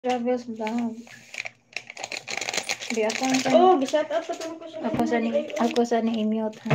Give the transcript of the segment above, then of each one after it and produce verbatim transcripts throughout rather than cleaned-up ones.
Travels vlog. Di ako sa Oh, gishout out pa tong ko siya. ako sa ni ako sa ni i-mute ha.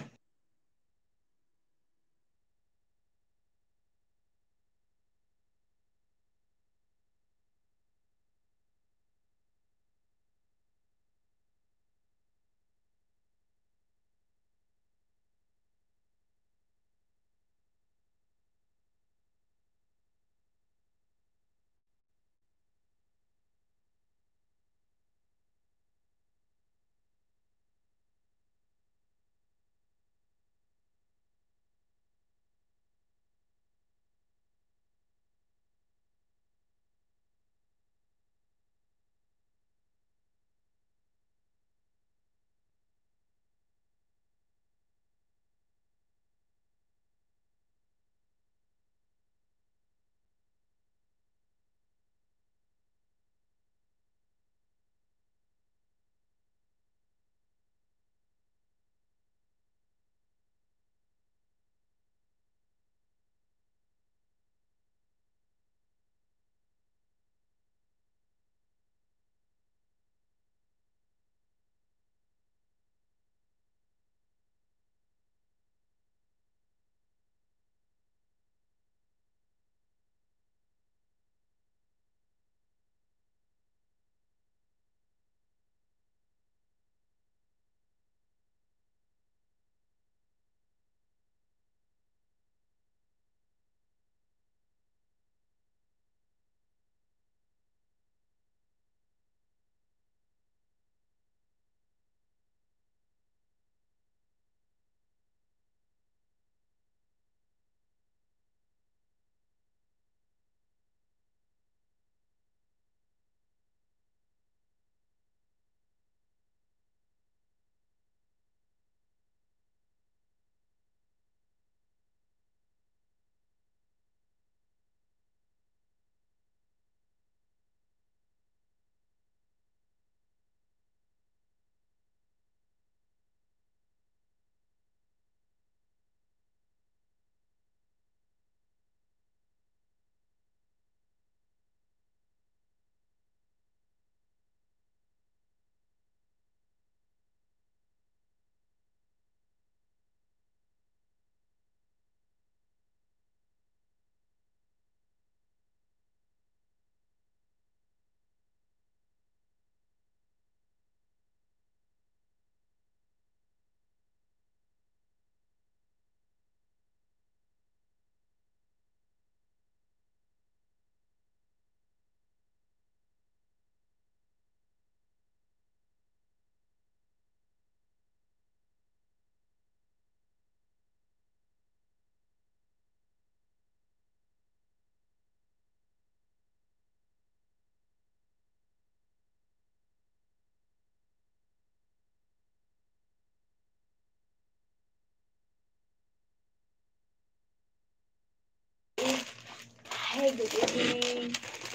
Hi, good evening.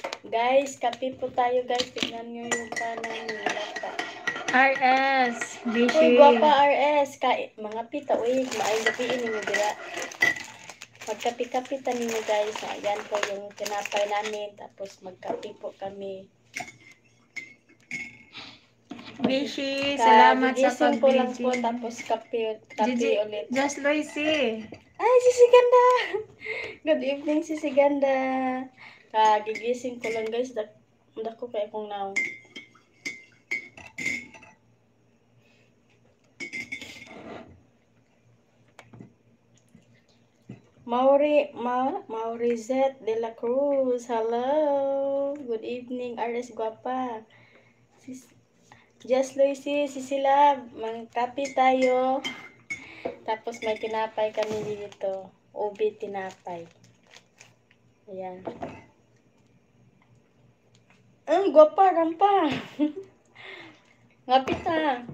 Guys, kape po tayo guys. Tingnan nyo yung kanan ni Lata. R S, Uy, Bishi. guwapa R S. Ka mga pita, uy, maayong gabi ninyo dira. Magkape-kapitan ninyo guys. Ayan po yung tinapay namin. Tapos magkape po kami. Bishi, salamat sa Kagigising ko lang po. pag-video. Tapos kape, kape Gigi, ulit. Just Loisy. Ay, Sisi Ganda! Good evening, Sisi Ganda. Kagigising ko lang guys. Dak dako kay kong naong. Mauri, Ma, Maurizet de la Cruz. Hello. Good evening, R S Guapa. Sis, Just Lucy, Sisila, magkape tayo. Tapos may tinapay kami dito. Ubi tinapay. Ayan. Ang guwapa, rampa. Ngapit ha.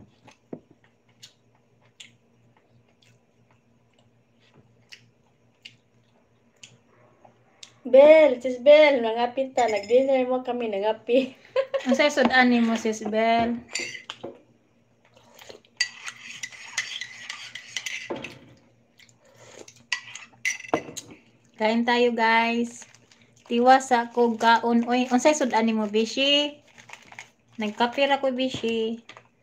Bel, sis Bel, nangapit ta. Nag-dinner mo kami, nangapi. Ang sa sudan ni mo, sis Bel. Kain tayo, guys. Tiwa sa kog kaon. Oy, unsay sudan nimo, Bishi? Nagkape ra ko, Bishi.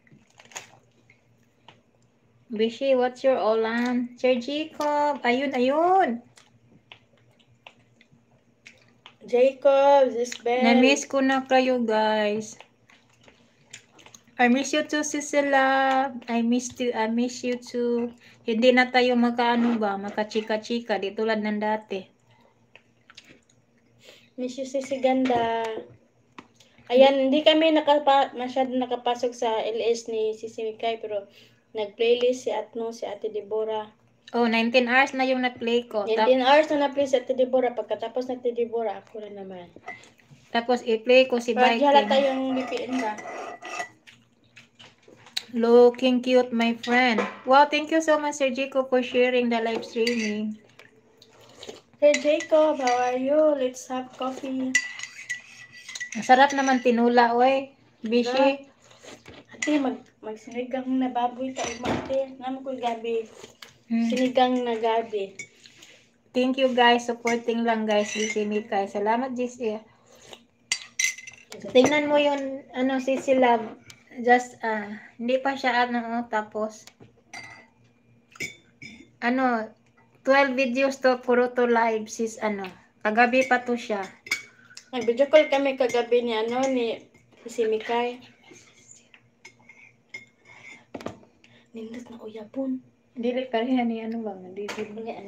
Bishi, what's your ulam? Sir Jacob, ayun, ayun. Jacob, Isabel. Na-miss ko na kayo, guys. I miss you too, Cicela. I miss you, I miss you too. Hindi na tayo makaano ba, makachika-chika, di tulad ng dati. Miss you, Sisi Ganda. Ayan, hindi kami nakapa masyado nakapasok sa L S ni Sisi Mikay, pero nag-playlist si Atno, si Ate Deborah. Oh, nineteen hours na yung nag-play ko. Tap- nineteen hours na na-play si Ate Deborah. Pagkatapos ng Ate Deborah, ako na naman. tapos i-play ko si Pero diyan Viking. tayong B P N ba? Looking cute, my friend. Wow, thank you so much, Sir Jacob, for sharing the live streaming. Hey Jacob, how are you? Let's have coffee. Masarap naman tinula, oy. Bishi. Ate, mag magsinigang na baboy tayo, mate. Naman ko gabi. Hmm. Sinigang na gabi. Thank you, guys. Supporting lang, guys. Si Mikay. Salamat, J C. Tingnan mo yung, ano, si Sila. Just, ah, hindi pa siya, ano, oh, tapos, ano, twelve videos to, puro to live, sis, ano, kagabi pa to siya. Nag-video call kami kagabi ni ano ni si Mikay. Nindot na uyabon. Dili pa rin ni ano bang, dili. Ano ano?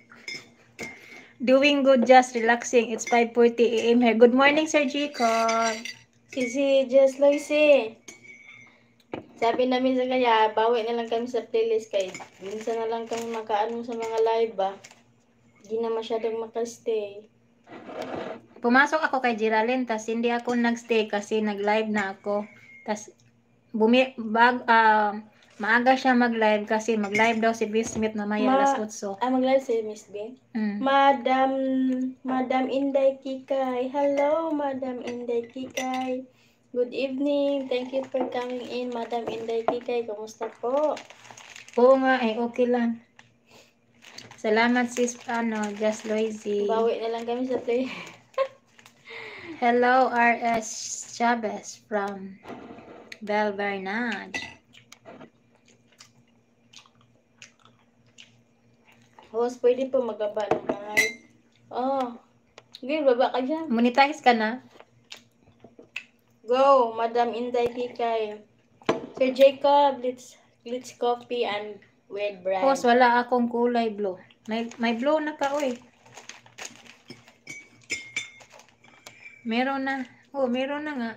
Doing good, just relaxing. It's five forty a m here. Good morning, Sir Jacob. Si si Just Loisy. Sabi namin sa kanya, bawi na lang kami sa playlist kay minsan na lang kami makaano sa mga live ba. Hindi na masyadong makastay. Pumasok ako kay Geraldine, tas hindi ako nagstay kasi nag-live na ako. Tas bumi bag ah, maaga siya mag-live kasi mag-live daw si B. Smith mamaya Ma- alas otso. Ah, mag-live si Miss B. Mm. Madam, Madam Inday Kikay. Hello, Madam Inday Kikay. Good evening. Thank you for coming in, Madam Inday Kikay. Kumusta po? Oo nga, eh, okay lang. Salamat sis, ano, Just Loisy. Bawi na lang kami sa play. Hello, R S Chavez from Bel Bernage. Host, pwede po magaba ng live. Oh. Okay, baba ka dyan. Monetize ka na? Go, Madam Inday Kikay. Sir Jacob, let's let's coffee and with bread. Host, wala akong kulay blue. May, may blue na ka, oy. Meron na. Oh, meron na nga.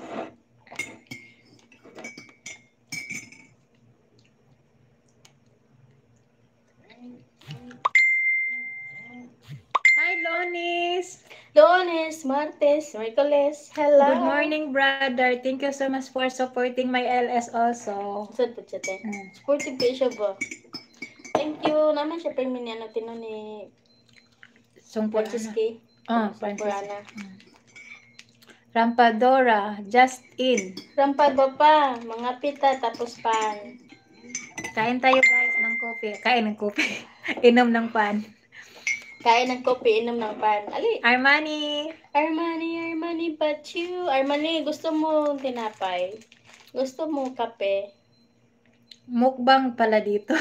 Hi, Lonis. Lunes, Martes, Miércoles. Hello. Good morning, brother. Thank you so much for supporting my L S also. Saan po siya, te? Mm. Sportive kayo siya ba? Thank you. Naman siya permin niya na tino ni Sungpurana. Francis K. Oh, Francis. Sungpurana. Mm. Rampadora, just in. Rampag ba pa? Mga pita, tapos pan. Kain tayo guys ng kopi. Kain ng kopi. Inom ng pan. Kain ng kopi, inom ng pan. Ali. Armani. Armani, Armani, but you. Armani, gusto mo tinapay? Gusto mo kape? Mukbang pala dito.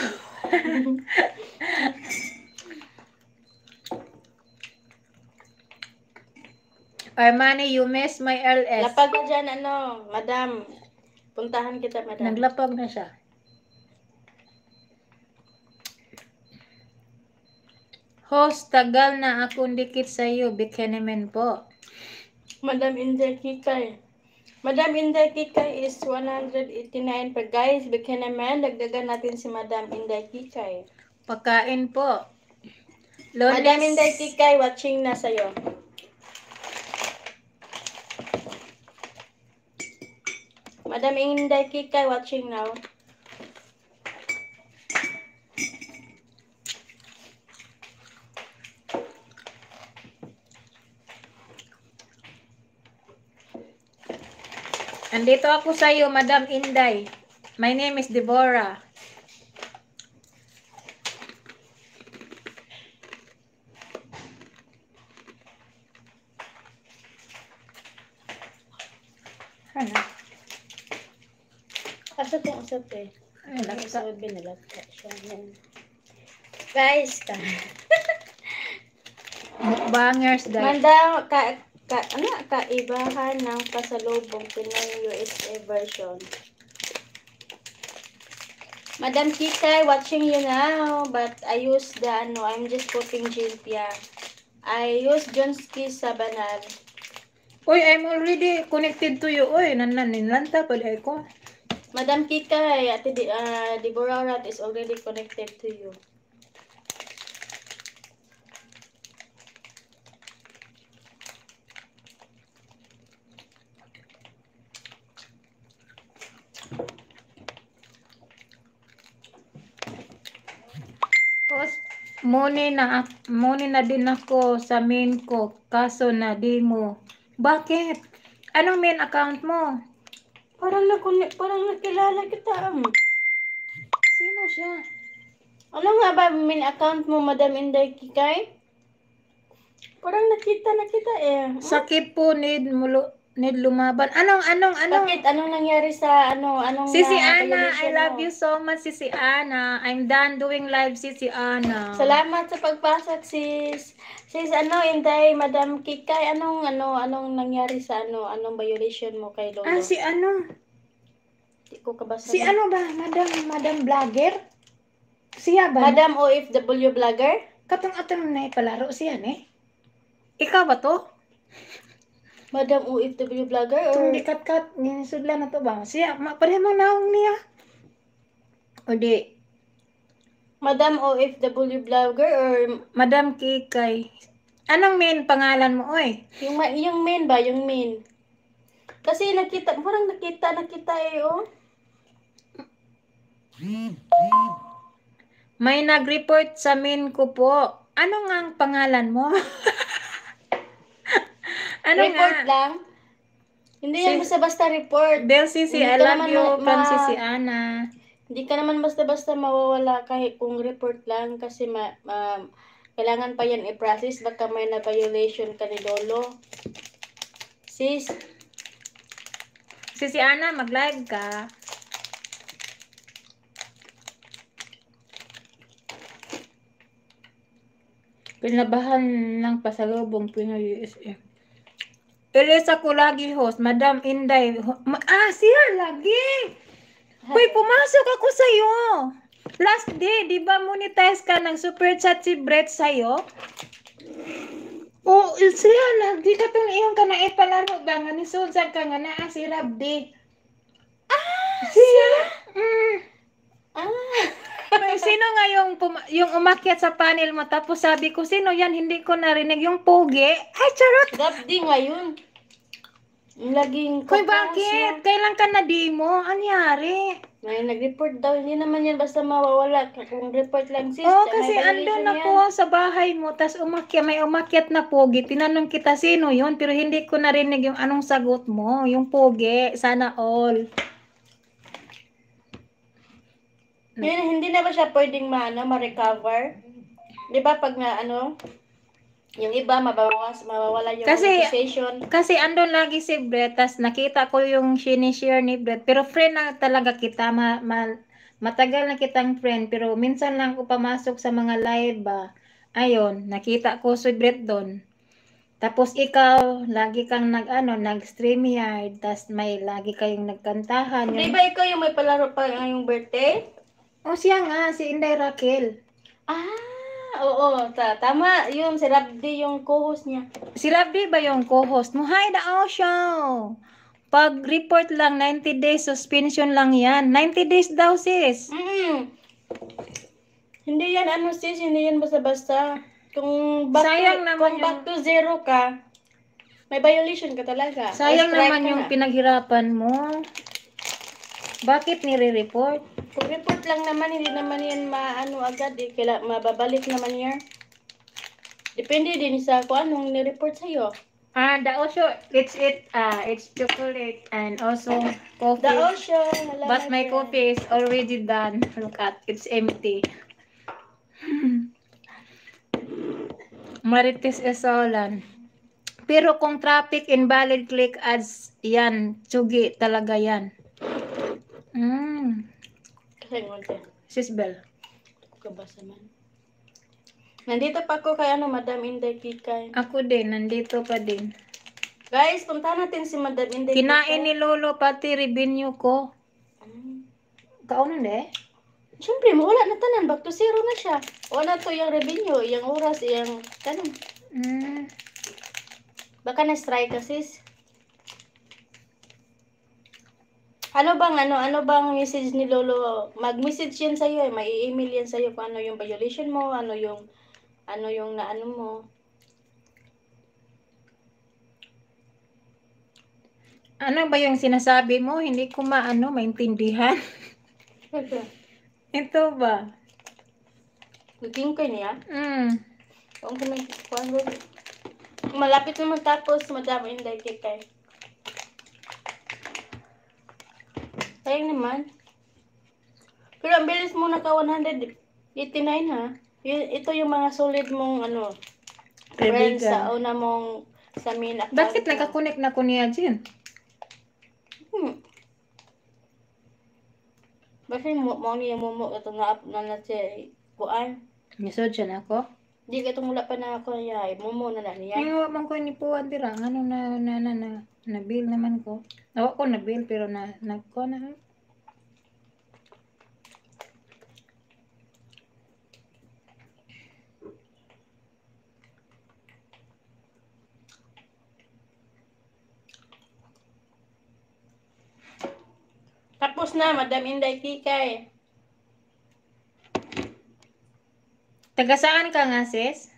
Armani, you miss my L S. Lapag ka dyan, ano, madam. Puntahan kita, madam. Naglapag na siya. Host, tagal na akong dikit sa iyo. Bikenemen po. Madam Inday Kikay. Madam Inday Kikay is one eighty-nine per guys. Bigyan naman, dagdagan natin si Madam Inday Kikay. Pagkain po. Madam Lones. Inday Kikay, watching na sa'yo. Madam Inday Kikay, watching now. Andito ako sa iyo, Madam Inday. My name is Deborah. Ano? Asa tong usap eh. Ay, Ang laksa. sabi nalagka siya. Yan. Guys, ka. Mukbangers, guys. Manda, ka, ka, ano, kaibahan ng pasalubong Pinoy U S A version. Madam Kikay, watching you now, but I use the, ano, I'm just putting Jimpia. I use Jonski sa banal. Uy, I'm already connected to you. Uy, naninlanta pa di ko. Madam Kikay, Ate Di, uh, Deborah is already connected to you. Tapos, muni na, muni na din ako sa main ko. Kaso na di mo. Bakit? Anong main account mo? Parang nakunik, parang nakilala kita. Um. Sino siya? Ano nga ba main account mo, Madam Inday Kikay? Parang nakita na kita eh. Hmm? Sakit po, need, mulo, need lumaban. Anong, anong, anong? Bakit? Anong nangyari sa ano? Anong Sisi na Ana, I violation love mo? you so much, Sisi Ana. I'm done doing live, Sisi Ana. Salamat sa pagpasok, sis. Sis, ano, Inday, Madam Kikay, anong, ano, anong nangyari sa ano? Anong violation mo kay Lolo? Ah, si ano? Di ko kabasa. Si na. ano ba? Madam, Madam Vlogger? Siya ba? Madam O F W Vlogger? Katong-atong na ipalaro siya, eh. Ikaw ba to? Madam O F W Vlogger or... Itong dikat-kat, ninisudla na to ba? Siya, ma, pareho mo naong niya. O di, Madam O F W Vlogger or... Madam Kikay. Anong main pangalan mo, oy? Yung, ma- yung main ba? Yung main. Kasi nakita, parang nakita, nakita eh, oh. May nag-report sa main ko po. Ano nga ang pangalan mo? Ano Report nga? lang. Hindi yan Sis- basta-basta report. Bel Sisi, Hindi I ka love naman you ma- from ma- Sisi Ana. Hindi ka naman basta-basta mawawala kahit kung report lang kasi ma, ma- kailangan pa yan i-process. Baka may na-violation ka ni Lolo. Sis, Sisi Ana, mag-live ka. Pinabahan ng pasalubong Pinoy U S A. Elisa ko lagi host, Madam Inday. Ho- Ma- ah, siya lagi. Hoy, pumasok ako sa'yo. Last day, di ba monetize ka ng super chat si Brett sa'yo? Oh, siya lagi ka itong iyong ka na ipalaro ba? Nga nisulsag ka nga na si Rabdi. ah, Siya? Mm. ah, May sino nga yung, puma- yung umakyat sa panel mo tapos sabi ko, sino yan? Hindi ko narinig. Yung pogi? Ay, charot! Dabdi ngayon. Laging Hoy, kapost bakit? na. Kailan ka na-demo? Anyari? May nag-report daw. Hindi naman yan basta mawawala. Kung report lang sis. Oo, may kasi violation andun yan. ako sa bahay mo, tas umakyat, may umakyat na pogi. Tinanong kita, sino yun? Pero hindi ko narinig yung anong sagot mo. Yung pogi, sana all. Yun, hindi na ba siya pwedeng ma, ano, ma-recover? Di ba pag na ano, yung iba mabawas, mawawala yung Kasi- monetization. Kasi andun lagi si Brett, tas nakita ko yung sinishare ni Brett. Pero friend na talaga kita, ma, ma- matagal na kitang friend. Pero minsan lang ko pamasok sa mga live ba. Ayun, nakita ko si Brett doon. Tapos ikaw, lagi kang nag, ano, nag-stream yard, tas may lagi kayong nagkantahan. Di Yung, ba ikaw yung may palaro pa ngayong birthday? oh, siya nga, si Inday Raquel. Ah, oo, ta tama. Yung si Rabdi yung co-host niya. Si Rabdi ba yung co-host mo? Hi, the show. Pag-report lang, ninety days suspension lang yan. ninety days daw, sis. Mm. Hindi yan ano sis, hindi yan basta-basta. Kung back Sayang to, naman kung yung- back to zero ka, may violation ka talaga. Sayang Or strike naman ka yung na. pinaghirapan mo. Bakit nire-report? Kung report lang naman, hindi naman yan maano agad eh. Kaila, mababalik naman yan. Depende din sa kung anong nireport sa'yo. Ah, the Osho, it's it, ah, it's chocolate and also coffee. The ocean. Hello, But my friend. coffee is already done. Look at, it's empty. Marites Esolan. Pero kung traffic invalid click ads, yan, tsugi talaga yan. Mm. Kasi ngunti. Sis Bel. Kabasa man. Nandito pa ako kay ano, Madam Inday Kikay. Ako din, nandito pa din. Guys, punta natin si Madam Inday Kinain Kikay. ni Lolo pati revenue ko. Mm. Kaunan de? Siyempre, wala na tanan. Back to zero na siya. Wala to yung revenue, yung oras, yung tanan. Mm. Baka na-strike ka, sis. Ano bang, ano, ano bang message ni Lolo? Mag-message yan sa'yo eh. May email yan sa'yo kung ano yung violation mo, ano yung, ano yung na ano mo. Ano ba yung sinasabi mo? Hindi ko maano, maintindihan. Ito ba? Looking ko niya. Mm. Kung pinagkuhan ko. Malapit na matapos, Madam Inday Kikay. Sayang naman. Pero ang bilis mo naka one eighty-nine ha. Y- ito yung mga solid mong ano, friends Kaibigan. sa una mong sa main account. Bakit mo. nakakonect na ko niya dyan? Hmm. Bakit mo mo niya mo mo ito na up na na siya kuan. Nisod siya na ako? Di ka itong wala pa na ako niya. Mumo na na niya. Ay, nga man ko ni Puan tira. Ano na, na, na, na, na bill naman ko. Awa ko na bill pero na, na ko na. Tapos na, Madam Inday Kikay. Taga saan ka nga, sis?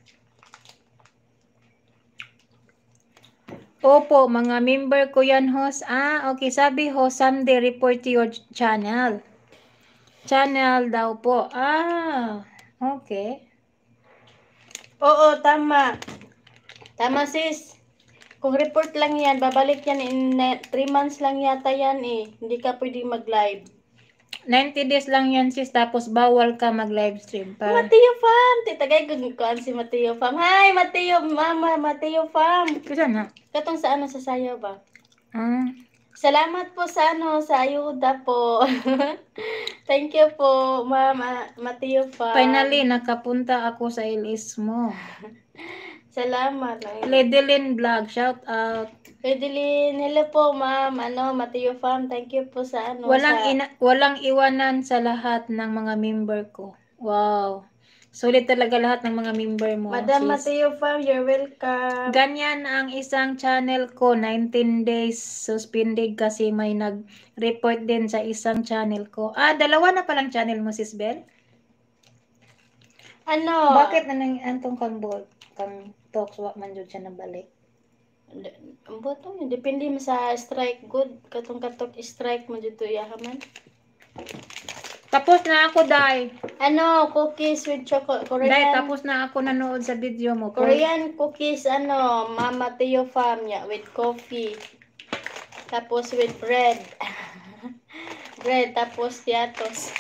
Opo, mga member ko yan, host. Ah, okay. Sabi ho, someday report to your channel. Channel daw po. Ah, okay. Oo, tama. Tama sis. Kung report lang yan, babalik yan in three months lang yata yan eh. Hindi ka pwedeng mag-live. ninety days lang yan, sis. Tapos bawal ka mag-live stream pa. Mateo Fam! Titagay ko kuan si Mateo Fam. Hi, Mateo! Mama, Mateo Fam! Kasi na. Katong sa ano, sa sayaw ba? Ah, Salamat po sa ano, sa ayuda po. Thank you po, Mama Mateo Fam. finally, nakapunta ako sa ilis mo. Salamat. Ledelin Vlog, shout out. Pwede hello po, Ma'am. Ano, Mateo Fam. Thank you po sa ano, Walang sa... ina, walang iwanan sa lahat ng mga member ko. Wow. Solid talaga lahat ng mga member mo. Madam sis. Mateo Fam, you're welcome. Ganyan ang isang channel ko, nineteen days suspended kasi may nag-report din sa isang channel ko. Ah, dalawa na palang channel mo, sis Bel? Ano? Bakit na nang antong kang bol, kang talks, wa man jud siya nabalik? Ang boto yun. Depende mo sa strike good. Katong katok strike mo dito yahaman. Tapos na ako, Day. Ano, cookies with chocolate. Korean. Day, tapos na ako nanood sa video mo. Korean cookies, ano, Mama Teo Fam niya, with coffee. Tapos with bread. Bread, tapos piatos.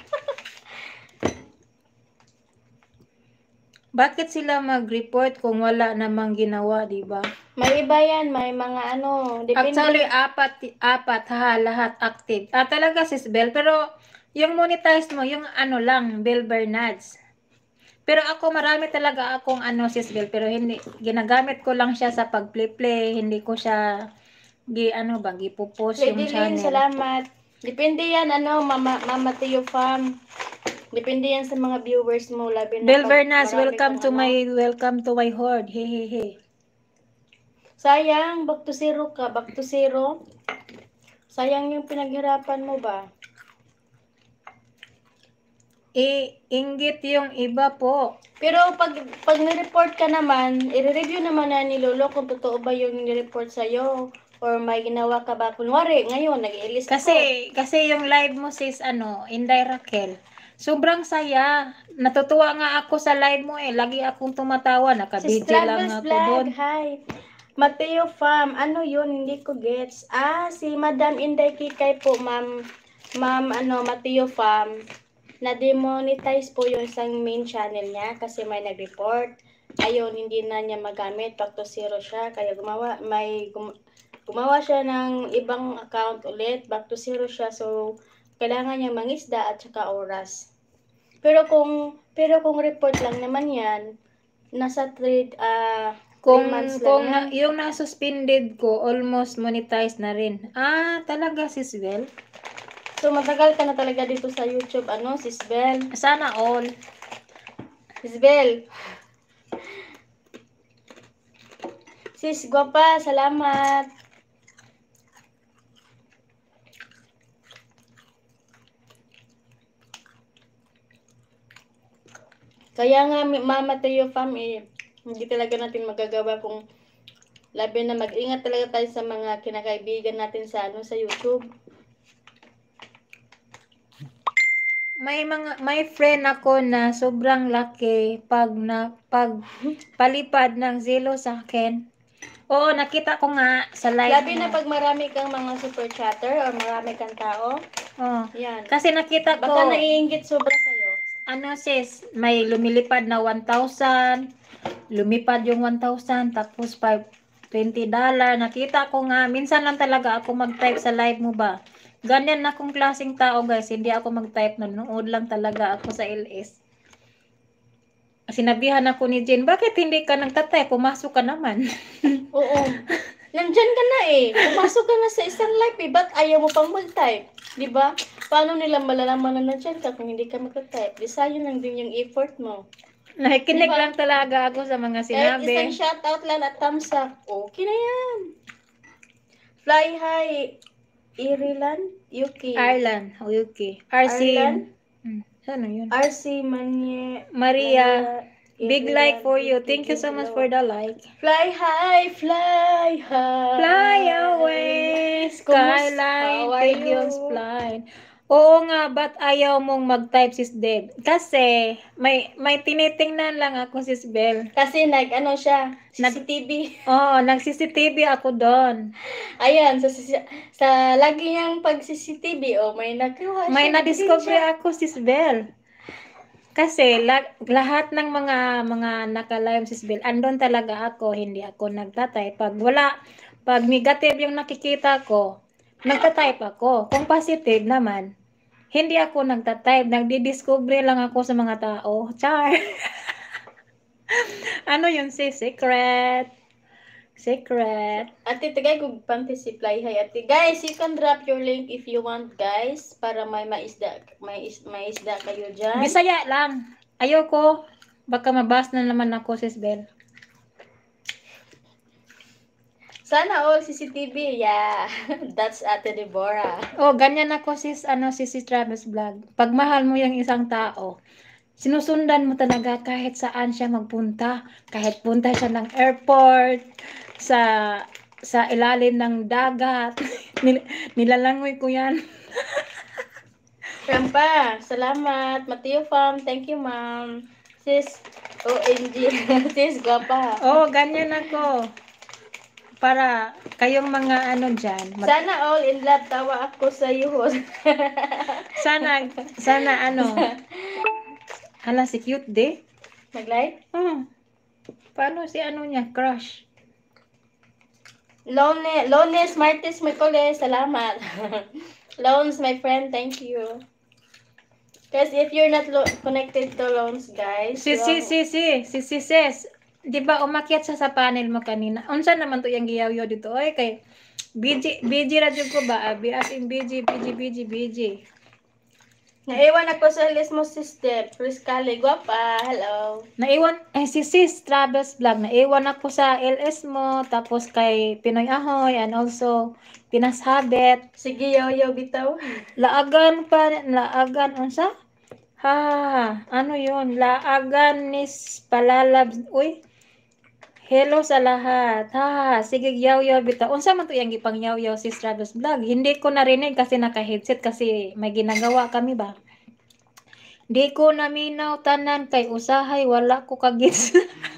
Bakit sila mag-report kung wala namang ginawa, di ba? May iba yan, may mga ano, depende. Actually, apat, apat ha, lahat active. Ah, talaga, sis Bel. Pero, yung monetize mo, yung ano lang, Bel Bernards. Pero ako, marami talaga akong ano, sis Bel. Pero hindi, ginagamit ko lang siya sa pag-play-play. Hindi ko siya, gi, ano ba, gipupost yung Lady channel. Lynn, salamat. Depende yan, ano, Mama, Mama Teo Fam. Depende yan sa mga viewers mo. Labi na Bel pag Bernards, marami welcome kang to ano. my, welcome to my horde. He, he, he. Sayang, back to zero ka. Back to zero. Sayang yung pinaghirapan mo ba? I-inggit yung iba po. Pero pag, pag nireport ka naman, i-review naman na ni Lolo kung totoo ba yung nireport sa'yo. Or may ginawa ka ba? Kunwari, ngayon, nag-i-list Kasi, kasi yung live mo sis, ano, Inday Raquel, sobrang saya. Natutuwa nga ako sa live mo eh. Lagi akong tumatawa. Si Naka-video lang Struggles ako Vlog, doon. hi. Mateo Fam, ano yun? Hindi ko gets. Ah, si Madam Inday Kikay po, ma'am. Ma'am, ano, Mateo Fam. Na-demonetize po yung isang main channel niya kasi may nag-report. ayun, hindi na niya magamit. Back to zero siya. Kaya gumawa, may gum, gumawa siya ng ibang account ulit. Back to zero siya. So, kailangan niya mangisda at saka oras. Pero kung, pero kung report lang naman yan, nasa trade, ah, Kung, three months kung lang na, yan. yung na-suspended ko, almost monetized na rin. Ah, talaga, sis Bel? So, matagal ka na talaga dito sa YouTube, ano, Sis Bel? Sana all. Sis Bel. Sis Guapa, salamat. Kaya nga, Mama Teo Fam, eh, hindi talaga natin magagawa kung labi na mag-ingat talaga tayo sa mga kinakaibigan natin sa ano sa YouTube. May mga may friend ako na sobrang laki pag na pag palipad ng zelo sa akin. Oo, nakita ko nga sa live. Labi na pag marami kang mga super chatter or marami kang tao. Oh, Yan. kasi nakita ko, Baka naiinggit sobra sa'yo. ano sis, may lumilipad na one thousand, lumipad yung one thousand, tapos five twenty dollar. Nakita ko nga, minsan lang talaga ako mag-type sa live mo ba. Ganyan na akong klaseng tao guys, hindi ako mag-type, nanonood lang talaga ako sa L S. Sinabihan ako ni Jen, bakit hindi ka nagtatype? Pumasok ka naman. Oo. Nandyan ka na eh. Pumasok ka na sa isang live eh. Ba't ayaw mo pang mag-type? Diba? Paano nila malalaman na nandyan ka kung hindi ka mag-type? Di sayang lang din yung effort mo. Nakikinig Diba? lang talaga ako sa mga Kahit sinabi. isang shoutout lang at thumbs up. Okay na yan. Fly high. Ireland, U K. Ireland, o U K. R C. Ireland? Hmm, ano yun? R C Manye, Maria, big Ireland, like for you. U K, Thank you so much hello. for the like. Fly high, fly high. Fly away, Kumus- skyline, how are pigeons you? fly. Oo nga, ba't ayaw mong mag-type sis Deb? Kasi, may may tinitingnan lang ako sis Bel. Kasi nag, ano siya, Nag- C C T V. Oo, nag-C C T V ako doon. Ayan, sa, sa, sa lagi niyang pag-C C T V, oh, may nakuha May siya. na-discover siya. ako sis Bel. Kasi la- lahat ng mga mga naka-live sis Bel, andon talaga ako, hindi ako nagtatay. Pag wala, pag negative yung nakikita ko, nagtatype ako. Kung positive naman, hindi ako nagtatype. Nagdi-discover lang ako sa mga tao. Char! Ano yun si secret? Secret. Ate, tagay kung fantasy fly high. Ate, guys, you can drop your link if you want, guys, para may maisda, may, is, may isda kayo dyan. Bisaya lang. Ayoko. Baka mabas na naman ako sis Bel. Sana all C C T V, yeah. That's Ate Deborah. Oh, ganyan ako sis, ano, sis, sis Travis Vlog. Pag mahal mo yung isang tao, sinusundan mo talaga kahit saan siya magpunta. Kahit punta siya ng airport, sa sa ilalim ng dagat. Nil, nilalangoy ko yan. Rampa, salamat. Mateo Farm, thank you, ma'am. Sis, O M G, sis, guwapa. Oh, ganyan ako. Para kayong mga ano dyan. mag- Sana all in love, tawa ako sa iyo. sana, sana ano. Hala, si cute de. Mag-like? Hmm. Paano si ano niya, crush? Lone, Lones Martes Mercoles, salamat. Loans, my friend, thank you. Because if you're not lo- connected to loans, guys, Si, si, you- si, si, si, si, sis. Di ba umakyat siya sa panel mo kanina? Unsa naman to yung giyaw dito? Oy, kay B G, B G radyo ko ba? Abi, as in B G, B G, B G, B G. naiwan ako sa list mo, sister. Friskali, guwapa, hello. Naiwan, eh, si sis, Travis Vlog, naiwan ako sa L S mo, tapos kay Pinoy Ahoy, and also Pinas Habit. Sige, yaw-yaw bitaw. Laagan pa, laagan, unsa? Ha, ano yun? Laagan nis palalab, uy. Hello sa lahat. Ha, sige, yaw-yaw bitaw. Unsa man to yung gipang yaw-yaw si Travis Vlog? Hindi ko narinig kasi naka-headset kasi may ginagawa kami ba? Di ko naminaw tanan kay usahay wala ko kagits.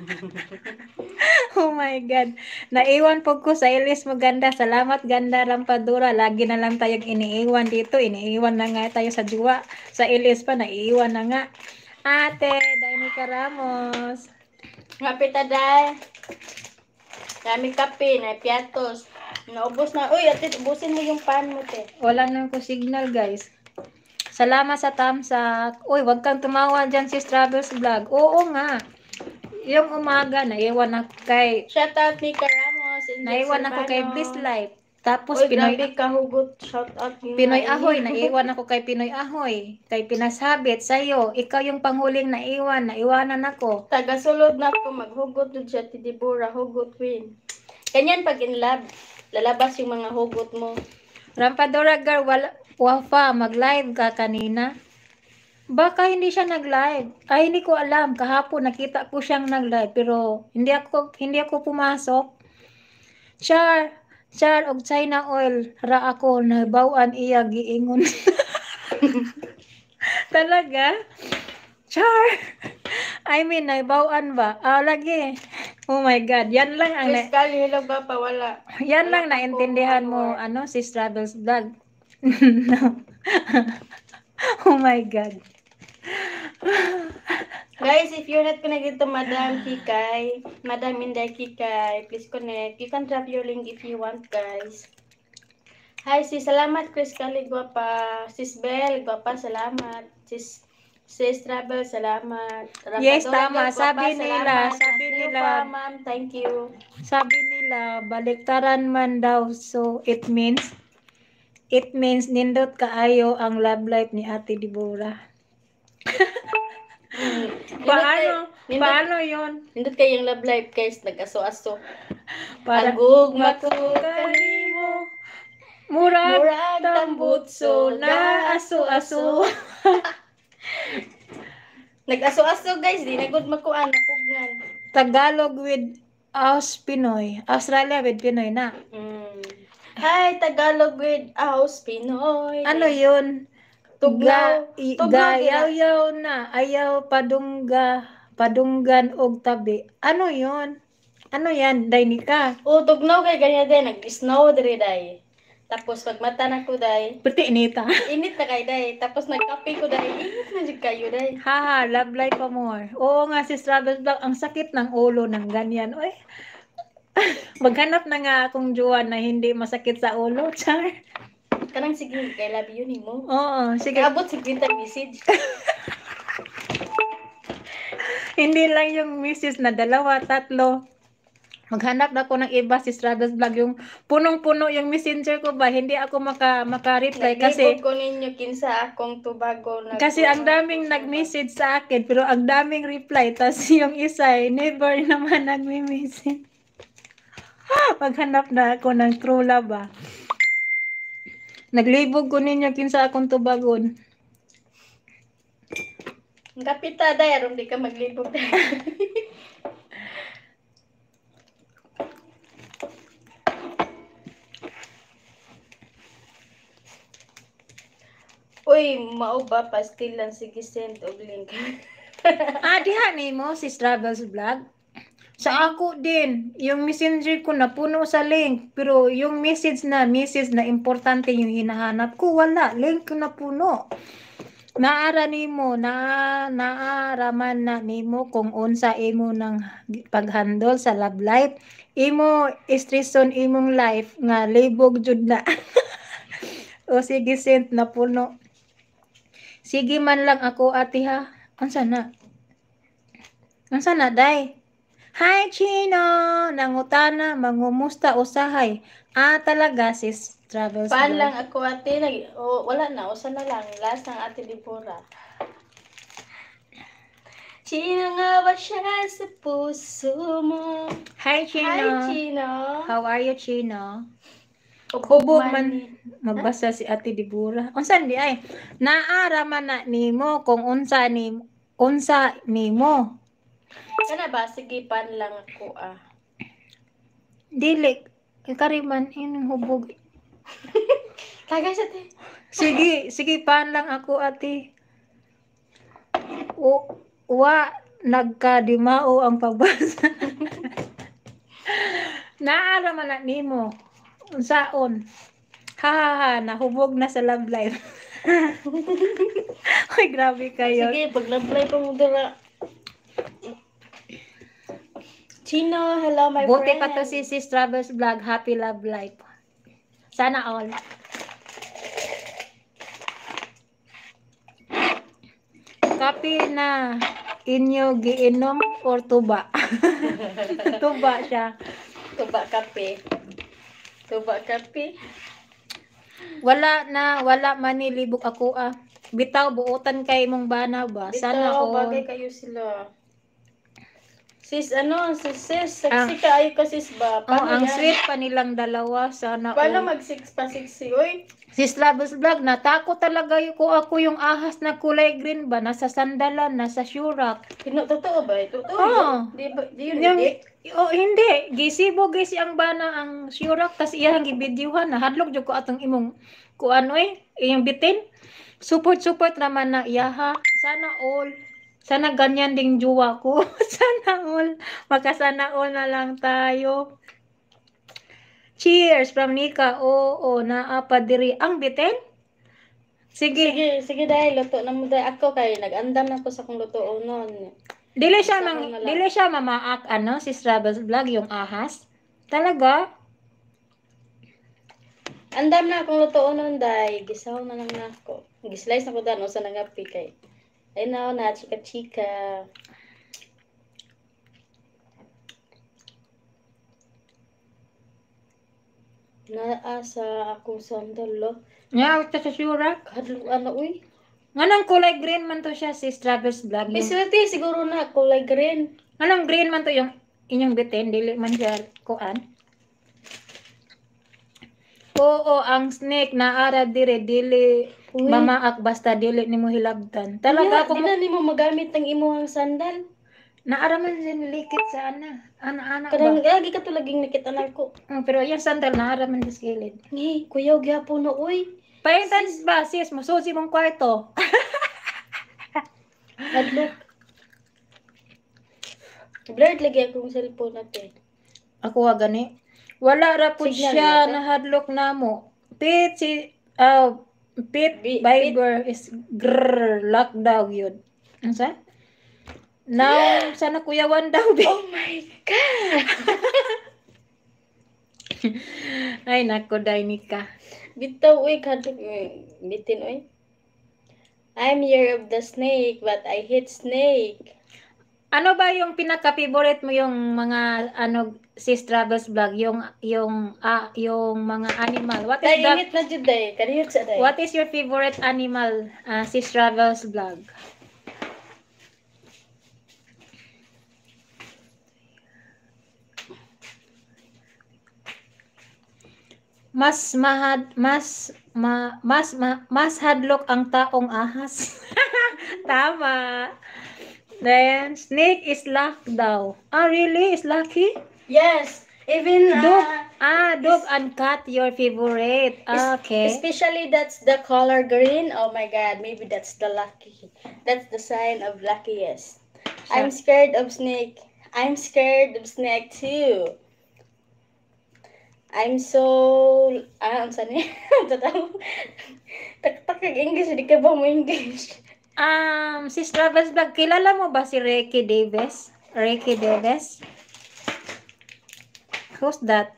Oh my God. Naiwan po ko sa Ilis maganda. Salamat ganda Rampadura. Lagi na lang tayong iniiwan dito. Iniiwan na nga tayo sa Juwa. Sa Ilis pa, naiiwan na nga. Ate, Danica Ramos. Ngapit aday. Kami kape, na piatos. Naubos na. Uy, ate, ubusin mo yung pan mo, te. Wala na ko signal, guys. Salamat sa tamsak. Uy, wag kang tumawa dyan sis Travels Vlog. Oo nga. Yung umaga, naiwan ako kay... Shout out Mika Ramos, Angel Naiwan ako kay Silvano. Bliss Life. Tapos Uy, Pinoy... grabe ka hugot. Shout out yung Pinoy mga Ahoy, inyo. naiwan ako kay Pinoy Ahoy. Kay Pinasabit, sa'yo. Ikaw yung panghuling naiwan. Naiwanan ako. Tagasulod na ako, maghugot doon siya, Tidibura, hugot queen. Ganyan pag in love, lalabas yung mga hugot mo. Rampadora girl, wala, wafa, mag-live ka kanina. Baka hindi siya nag-live. Ay, hindi ko alam. Kahapon nakita ko siyang nag-live pero hindi ako hindi ako pumasok. Char, char og China oil ra ako nabawan iya giingon. Talaga? Char. I mean, naibawan ba? Ah, lagi. Oh my God. Yan lang ang na- Fiscal, hilang ba pa, wala. yan lang Wala pa naintindihan kung mo, ano. ano, si Travels Vlog. No. Oh my God. Guys, if you're not connected to Madam Kikay, Madam Inday Kikay, please connect. You can drop your link if you want, guys. Hi, sis. Salamat, Chris Kali, guwapa. Sis Bell, guwapa. Salamat. Sis Sis Travel, salamat. Yes, Rapadora tama. Girl, guwapa, Sabi nila, salamat. sabi Thank you nila, pa, ma'am. Thank you. sabi nila, baliktaran man daw. So, it means, it means nindot kaayo ang love life ni Ate Deborah. Hmm. Paano? Nindot, Paano yun? nindot kayong love life, guys. Nag-aso-aso. Para Agugma ko kanimo. Murag Murag tambutso na aso-aso. Nag-aso-aso, guys. Di na good makuan. Napugnan. Tagalog with Aus Pinoy. Australia with Pinoy na. Mm. Hi, Tagalog with Aus Pinoy. Ano yun? Tugnaw. Ga, Tugnaw gayaw-yaw na. Ayaw padungga. Padunggan og tabi. Ano yun? Ano yan? Dainika. O, tugnaw kay ganyan din. Nag-snow diri day. Tapos pag mata na ko day, Pati nita. init na kay day. Tapos nagkape ko day, init na jud kayo day. Haha, love life pa more. Oo nga si Travis Vlog, ang sakit ng ulo ng ganyan. Oy. Maghanap na nga akong jowa na hindi masakit sa ulo, char. Kanang sige, kay love you ni mo. Oo, sige. Kaya abot si Quinta message. Hindi lang yung missus na dalawa, tatlo. Maghanap na ako ng iba si Travis Vlog. Yung punong-puno yung messenger ko ba, hindi ako maka, maka-reply kasi Naglibog ko ninyo kinsa akong tubago. Nag- kasi ang daming nag-message sa akin pero ang daming reply tas yung isa eh, never naman nagme-message. Maghanap na ako ng true love ba. Naglibog ko ninyo kinsa akong tubagon. Ang kapita day, aron di ka maglibog day. Uy, mao ba pastil lang sige send og link. Ah, diha ni mo si Travels Vlog. Sa ako din, yung messenger ko na puno sa link. Pero yung message na, message na importante yung hinahanap ko, wala. Link ko na puno. Naara nimo, na naara man na nimo kung unsa imo ng paghandle sa love life. Imo stresson imong life nga libog jud na. O sige sent na puno. Sige man lang ako ate ha. Unsa na? Unsa na day? Hi Chino, nangutana mangumusta usahay. Ah talaga sis Travels Paan Vlog. lang ako ate, nag, oh, wala na, usa na lang, last ng ate Deborah. Sino nga ba siya sa puso mo? Hi Chino. Hi, Chino. How are you Chino? Kubog Kubog man. man magbasa si Ate Deborah. Unsa di ay? Naara man na nimo kung unsa ni unsa nimo. Kana ba? Sige, pan lang ako ah. Dili kariman inong hubog. Tagay sa te. Sige, sige pan lang ako ate. O wa nagkadimao ang pagbasa. Naara man na nimo. Unsaon? Ha ha ha, nahubog na sa love life. Ay, grabe kayo. Sige, pag nag-play pa mo dira. Chino, hello my Buti friend. pa to si Sis Travels Vlog. Happy love life. Sana all. Kape na inyo giinom or tuba? Tuba siya. Tuba kape. Tuba kape. Wala na, wala manilibog ako ah. Bitaw, buutan kay mong bana ba? Sana Bitaw, all. bagay kayo sila. Sis, ano, sis, sis, Ang- saksi ka, ay ka sis ba? Oh, Paano ang yan? sweet pa nilang dalawa. Sana Paano all. mag-six pa siksi, uy? Sis Travels Vlog, natakot talaga y- ko ako yung ahas na kulay green ba? Nasa sandalan, nasa syurak. Tino, totoo ba? Totoo Oo. yun? Di, ba, di yun, Yung, hindi? oh, hindi. Gisibo guys ang bana ang syurak. Tas iyang gibidyuhan na. Hadlok dyan ko atong imong ko ano eh. Iyong bitin. Support-support naman na iyaha. Sana all. Sana ganyan ding juwa ko. Sana all. Makasana all na lang tayo. Cheers from Nika. Oo, naapa diri. Ang bitin? Sige. Sige, sige dahil, luto na mo dahil. Ako kay, nag-andam na ko sa kong luto noon. Dili siya Isa mang, ko na lang. dili siya mamaak ano si Travels Vlog yung ahas. Talaga? Andam na akong luto noon dahil. Gisaw na lang na ako. Gislice na ko dahil, usa na nga pikay. Ayun na, na, chika-chika. Naasa akong sandal, lo. Nya ito sa syurak. Kadlo, ano, uy. Nganong kulay green man to siya si Travels Vlog. May Yung, swerte, siguro na, kulay green. nganong green man to yung inyong bitin, dili man siya kuan. Oo, ang snake naara dire dili Uy. mamaak basta dili nimo hilabtan. Talaga Talaga, ako di na ni mo magamit ng imuhang sandal. naara man siya nilikit sa ana. Ana-ana Kadang, ba? lagi ka to laging nakita na ko. Mm, pero yung sandal naara man sa gilid. Ngay, kuyaw gyapon no, uy. Paintan ba sis mo susi mong kwarto? Hadlok. Blurred lagi akong cellphone natin. Ako wa gani. Wala ra pud Signal siya natin. nahadlok namo. Pit si uh, Pit Bi- Viber is grrr lockdown yun. Unsa? Now, sana kuyawan daw di. Oh my God! Ay nako Dainika. Bitaw, uy, kadlok. uy, Bitin, uy. I'm year of the snake, but I hate snake. Ano ba yung pinaka-favorite mo yung mga ano Sis Travels Vlog, yung yung ah, yung mga animal. What is Tay, the init na jud day. Kaniyot sa day. What is your favorite animal, uh, Sis Travels Vlog? Mas mahad, mas ma, mas ma, mas hadlok ang taong ahas. Tama. Then snake is luck daw. Ah, really? Is lucky? Yes. Even uh, Dog. Ah, dog and cat your favorite. es- Okay. especially that's the color green. Oh my God, maybe that's the lucky. That's the sign of luckiest. I'm scared of snake. I'm scared of snake too. I'm so ah, ang sani? Tataw. Tak-tak kag English, di ka ba mo English? Um, Sis Travels Vlog, kilala mo ba si Ricky Davis? Ricky Davis? Who's that?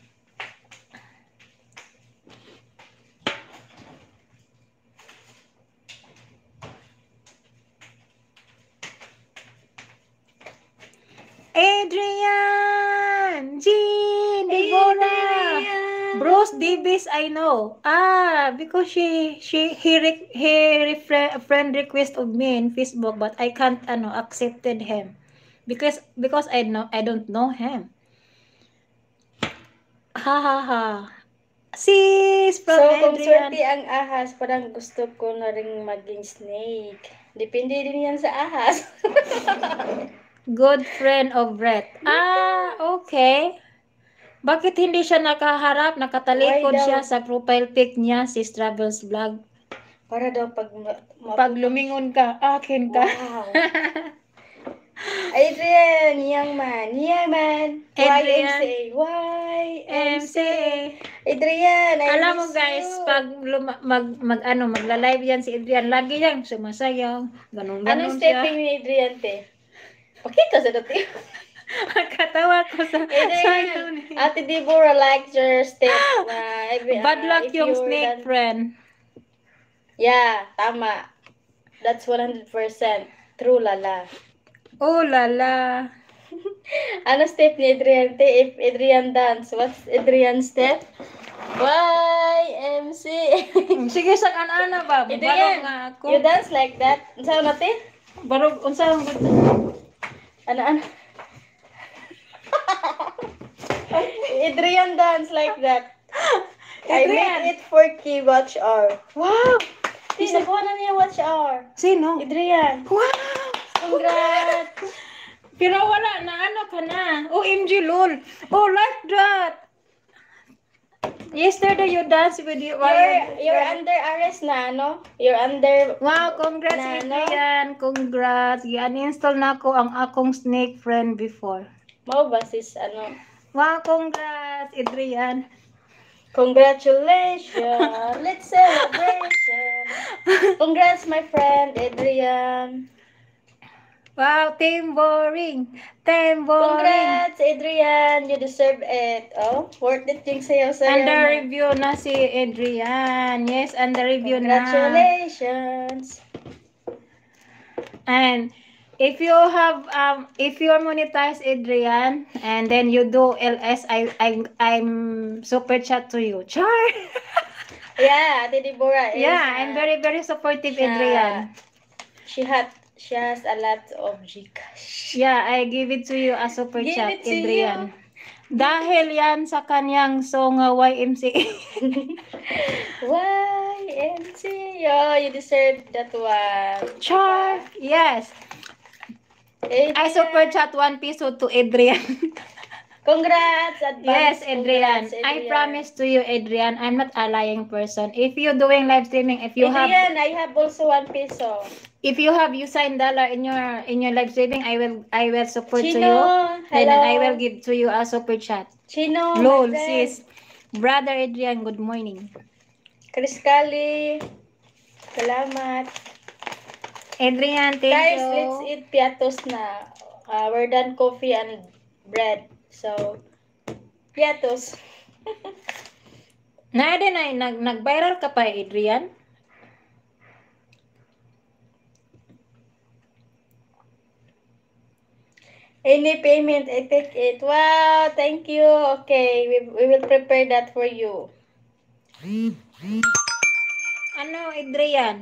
Adrian! Jean! Deborah! Bruce Davis, I know. Ah, because she she he re, he refre, friend request of me in Facebook, but I can't ano accepted him because because I know I don't know him. Ha ha ha. Sis So, from kung Adrian. swerte ang ahas, parang gusto ko na rin maging snake. Depende din yan sa ahas. Good friend of Brett. Ah, okay. Bakit hindi siya nakaharap, nakatalikod Why daw? siya sa profile pic niya, Sis Travels Vlog? Para daw pag... ma- ma- Pag lumingon ka, akin ka. Wow. Adrian, young man. Young man. Adrian. Y M C A. M C A. Adrian, I Alam mo miss guys, you. pag luma- mag, mag ano, magla-live yan si Adrian, lagi yan sumasayaw, ganun Anong ganun siya. stepping ni Adrian, te? Pakita sa dati. Katawa ko sa sayo Adrian, ni. Ate Deborah likes your step na every, Bad uh, luck if yung you're snake done. friend. Yeah, tama. That's one hundred percent. True, Lala. Oh lala. Ano step ni Adrian? Te, if Adrian dance, what's Adrian's step? Y M C A. Sige sa ana ba? Barog Adrian, nga ako. you dance like that? Unsa natin? Barog unsa ang gud. Ano, ano? Adrian dance like that. I Adrian. made it for key watch hour. Wow! Di, nakuha na niya watch hour. Sino? Adrian, Wow! congrats! Pero wala na ano ka na. O M G lol. Oh like that. Yesterday you danced with you. You're, you're under arrest na, ano? You're under... Wow, congrats na, ano? Adrian. Congrats. Gi-uninstall na ko ang akong snake friend before. Mau ba sis, ano? Wow, congrats Adrian. Congratulations! Let's celebration! Congrats, my friend, Adrian. Wow, team boring. Team boring. Congrats, Adrian! You deserve it. Oh, worth it yung sayaw-sayaw Under mo. review na si Adrian. Yes, under review na. Congratulations! And if you have um if you monetize Adrian and then you do L S, I I I'm super chat to you. Char. Yeah, Ate Deborah is... Yeah, uh, I'm very very supportive siya- Adrian. She had, she has a lot of Gcash. Yeah, I give it to you as super Give chat it to Adrian. Dahil yan sa kanyang song uh, Y M C A. Y M C A. Oh, you deserve that one. Char. Yes. Adrian. I super chat one piso to Adrian. Congrats, Yes, advance. Adrian. Congrats, I promise to you, Adrian, I'm not a lying person. If you doing live streaming, if you have, Adrian, I have also one peso. if you have you sign dollar in your in your live streaming, I will I will support to Chino, you. Then hello. I will give to you a super chat. Chino, my Lol, friend. sis. Brother Adrian, good morning. Chris Kali. Salamat. Adrian, thank Guys, you. let's eat piatos na. Uh, we're done coffee and bread. So, piatos. Na din ay nag nag-viral ka pa, Adrian. Any payment, I take it. Wow, thank you. Okay, we, we will prepare that for you. Ano, Adrian?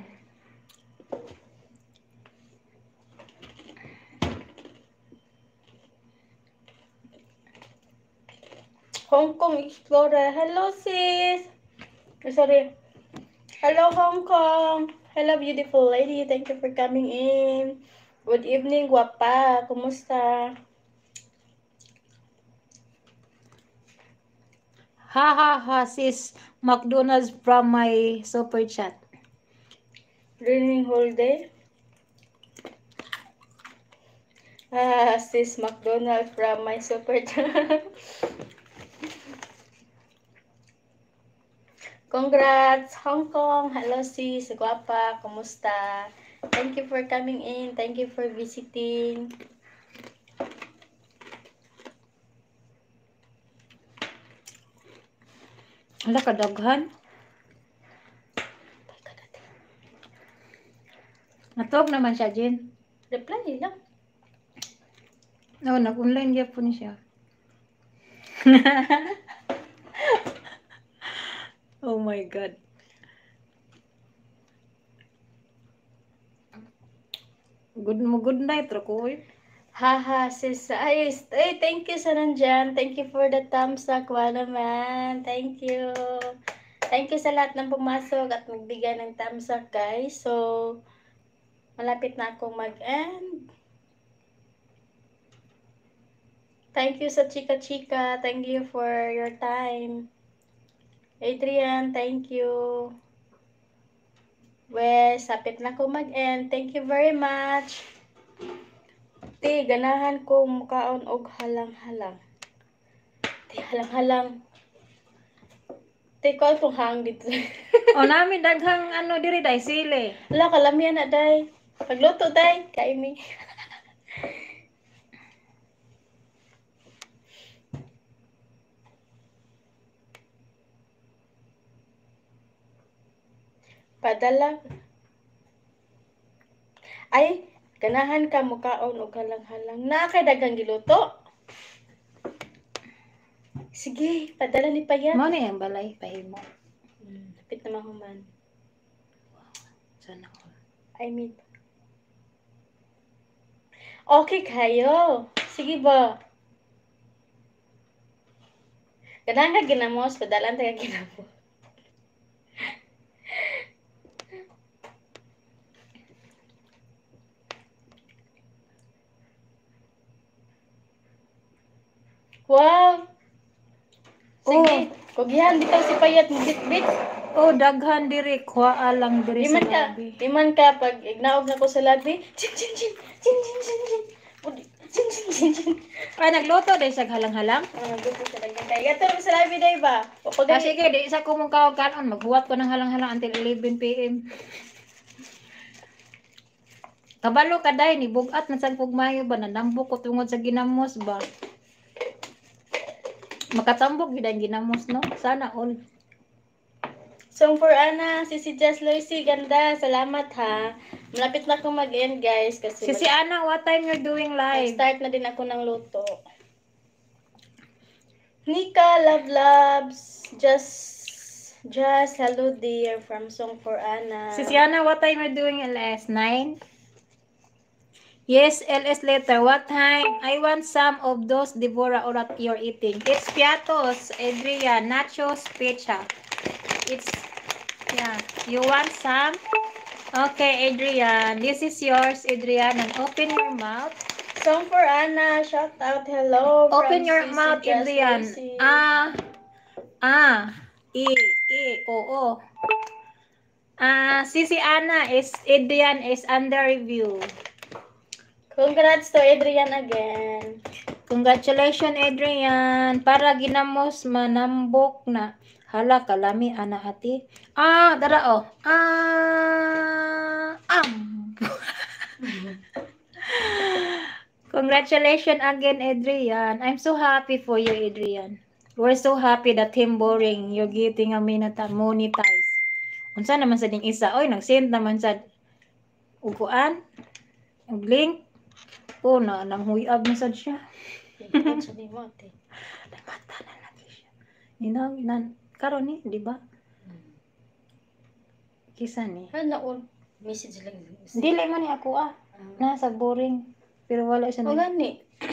Hong Kong Explorer. Hello, sis. Oh, sorry. Hello, Hong Kong. Hello, beautiful lady. Thank you for coming in. Good evening, guapa. Kumusta? Ha ha ha, sis. McDonald's from my super chat. Raining whole day. Ah, sis McDonald from my super chat. Congrats, Hong Kong. Hello, sis. Guapa. Kumusta? Thank you for coming in. Thank you for visiting. Ala, kadaghan. Natog naman siya, Jen. Reply lang. No, nag-online niya po niya. Oh my God. Good mo, good night, Rokoy. Haha, sis. Ay, ay, thank you sa nandyan. Thank you for the thumbs up. Wow naman. Thank you. Thank you sa lahat ng pumasok at magbigay ng thumbs up, guys. So, malapit na akong mag-end. Thank you sa Chika Chika. Thank you for your time. Adrian, thank you. Wes, sapit na akong mag-end. Thank you very much. Ti, ganahan ko mukaon og halang-halang. Ti, halang-halang. Ti, ko itong hang dito. O namin daghang ano diri dai sili. Wala, kalamian na, day. Pagluto, day. Kaimi. Padala. Ay, ganahan ka mukaon o halang-halang. Na kay daghang giluto. Sige, padala ni Payat. Mo na yung balay, pahimo. Hmm, lapit na mahuman. Sana all. I mean. Okay kayo. Sige ba? Ganahan ka ginamos, padalan tayo ginamos. Wow! Sige, Oh. kugihan bitaw si Payat mo bit-bit. Oh, daghan diri, kuha lang diri Di sa man ka, labi. di man ka pag ignaog na ko sa labi. Chin chin chin chin chin chin chin. Udi, Chin chin chin chin. Ay, nagluto dahil sa halang-halang? Ah, gusto sa daghan kay. Gato mo sa labi day ba? O pag Ah, sige, di isa ko mong kawag kanon. Maghuwat ko ng halang-halang until eleven p m Kabalo ka day, ni bugat na sa pugmayo ba? Nanambok ko tungod sa ginamos ba? Makatambok gid ang ginamos, no? Sana all. Song for Ana, si si Jess Loisy, ganda. Salamat ha. Malapit na akong mag-end guys kasi Si si Ana, what time you're doing live? start na din ako ng luto. Nika, love loves, just, just, hello dear, from Song for Ana. Si si Ana, what time you're doing L S? nine? Yes, L S later. What time? I want some of those Deborah or that you're eating. It's piatos, Adrian, nachos, pizza. It's, yeah. You want some? Okay, Adrian. This is yours, Adrian. And open your mouth. Song for Ana, shout out, hello. Open from your Sisi mouth, Jess Adrian. Loisy. Ah, ah, e, e, oo. Ah, si si Ana is, Adrian is under review. Congrats to Adrian again. Congratulations, Adrian. Para ginamos manambok na. Hala, kalami, ana ati. Ah, dara oh. Ah, am. Congratulations again, Adrian. I'm so happy for you, Adrian. We're so happy that him boring. You're getting a minute monetize. Unsa naman sa ding isa? Oy, nag-send naman sa uguan. Ang link. Oh, na nang huyab na sad siya. Ikaw sa ni mo, ate. Mata na lagi siya. Inaw, inan. Karon ni, di ba? Kisa ni. Ano all? Message lang. Dili man ni ako ah. Nasa boring. Pero wala siya O nag- gani.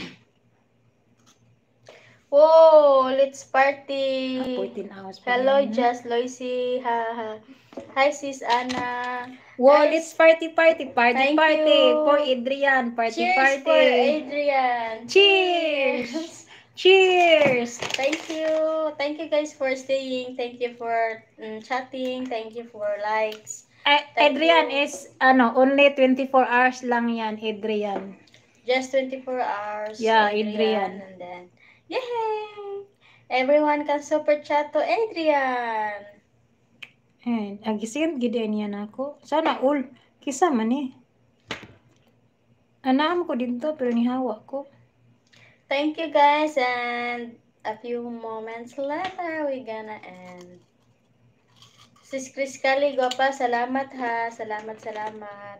Whoa, let's party. Ah, fourteen hours pa Hello, rin, ha? Jess Loisy. Ha, ha. Hi, sis Ana. Wow, Hi, let's party, party, party, Thank party. you. For Adrian, party, Cheers party. for Adrian. Cheers. Cheers. Thank you. Thank you guys for staying. Thank you for um, chatting. Thank you for likes. A- Thank Adrian you. is, ano, only twenty-four hours lang yan, Adrian. Just twenty-four hours. Yeah, Adrian. And then, yay! Everyone can super chat to Adrian. And, agisend gid niya nako. Sana all. Kisa man eh. Anam ko dito, pero nihawa ko. Thank you guys, and a few moments later, we gonna end. Sis Chris Kali, pa, salamat ha. Salamat, salamat.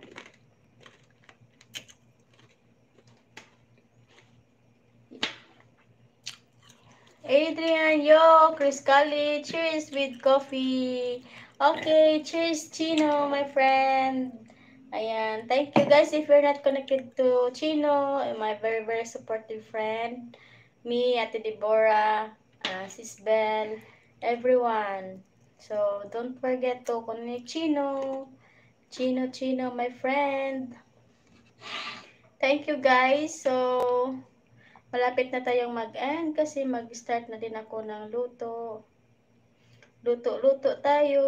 Adrian, yo, Chris Kali, cheers with coffee. Okay, cheers, Chino, my friend. Ayan, thank you guys. If you're not connected to Chino, my very, very supportive friend, me, Ate Deborah, uh, Sis Bell, everyone. So, don't forget to connect Chino. Chino, Chino, my friend. Thank you guys. So, malapit na tayong mag-end kasi mag-start na din ako ng luto. Luto-luto tayo.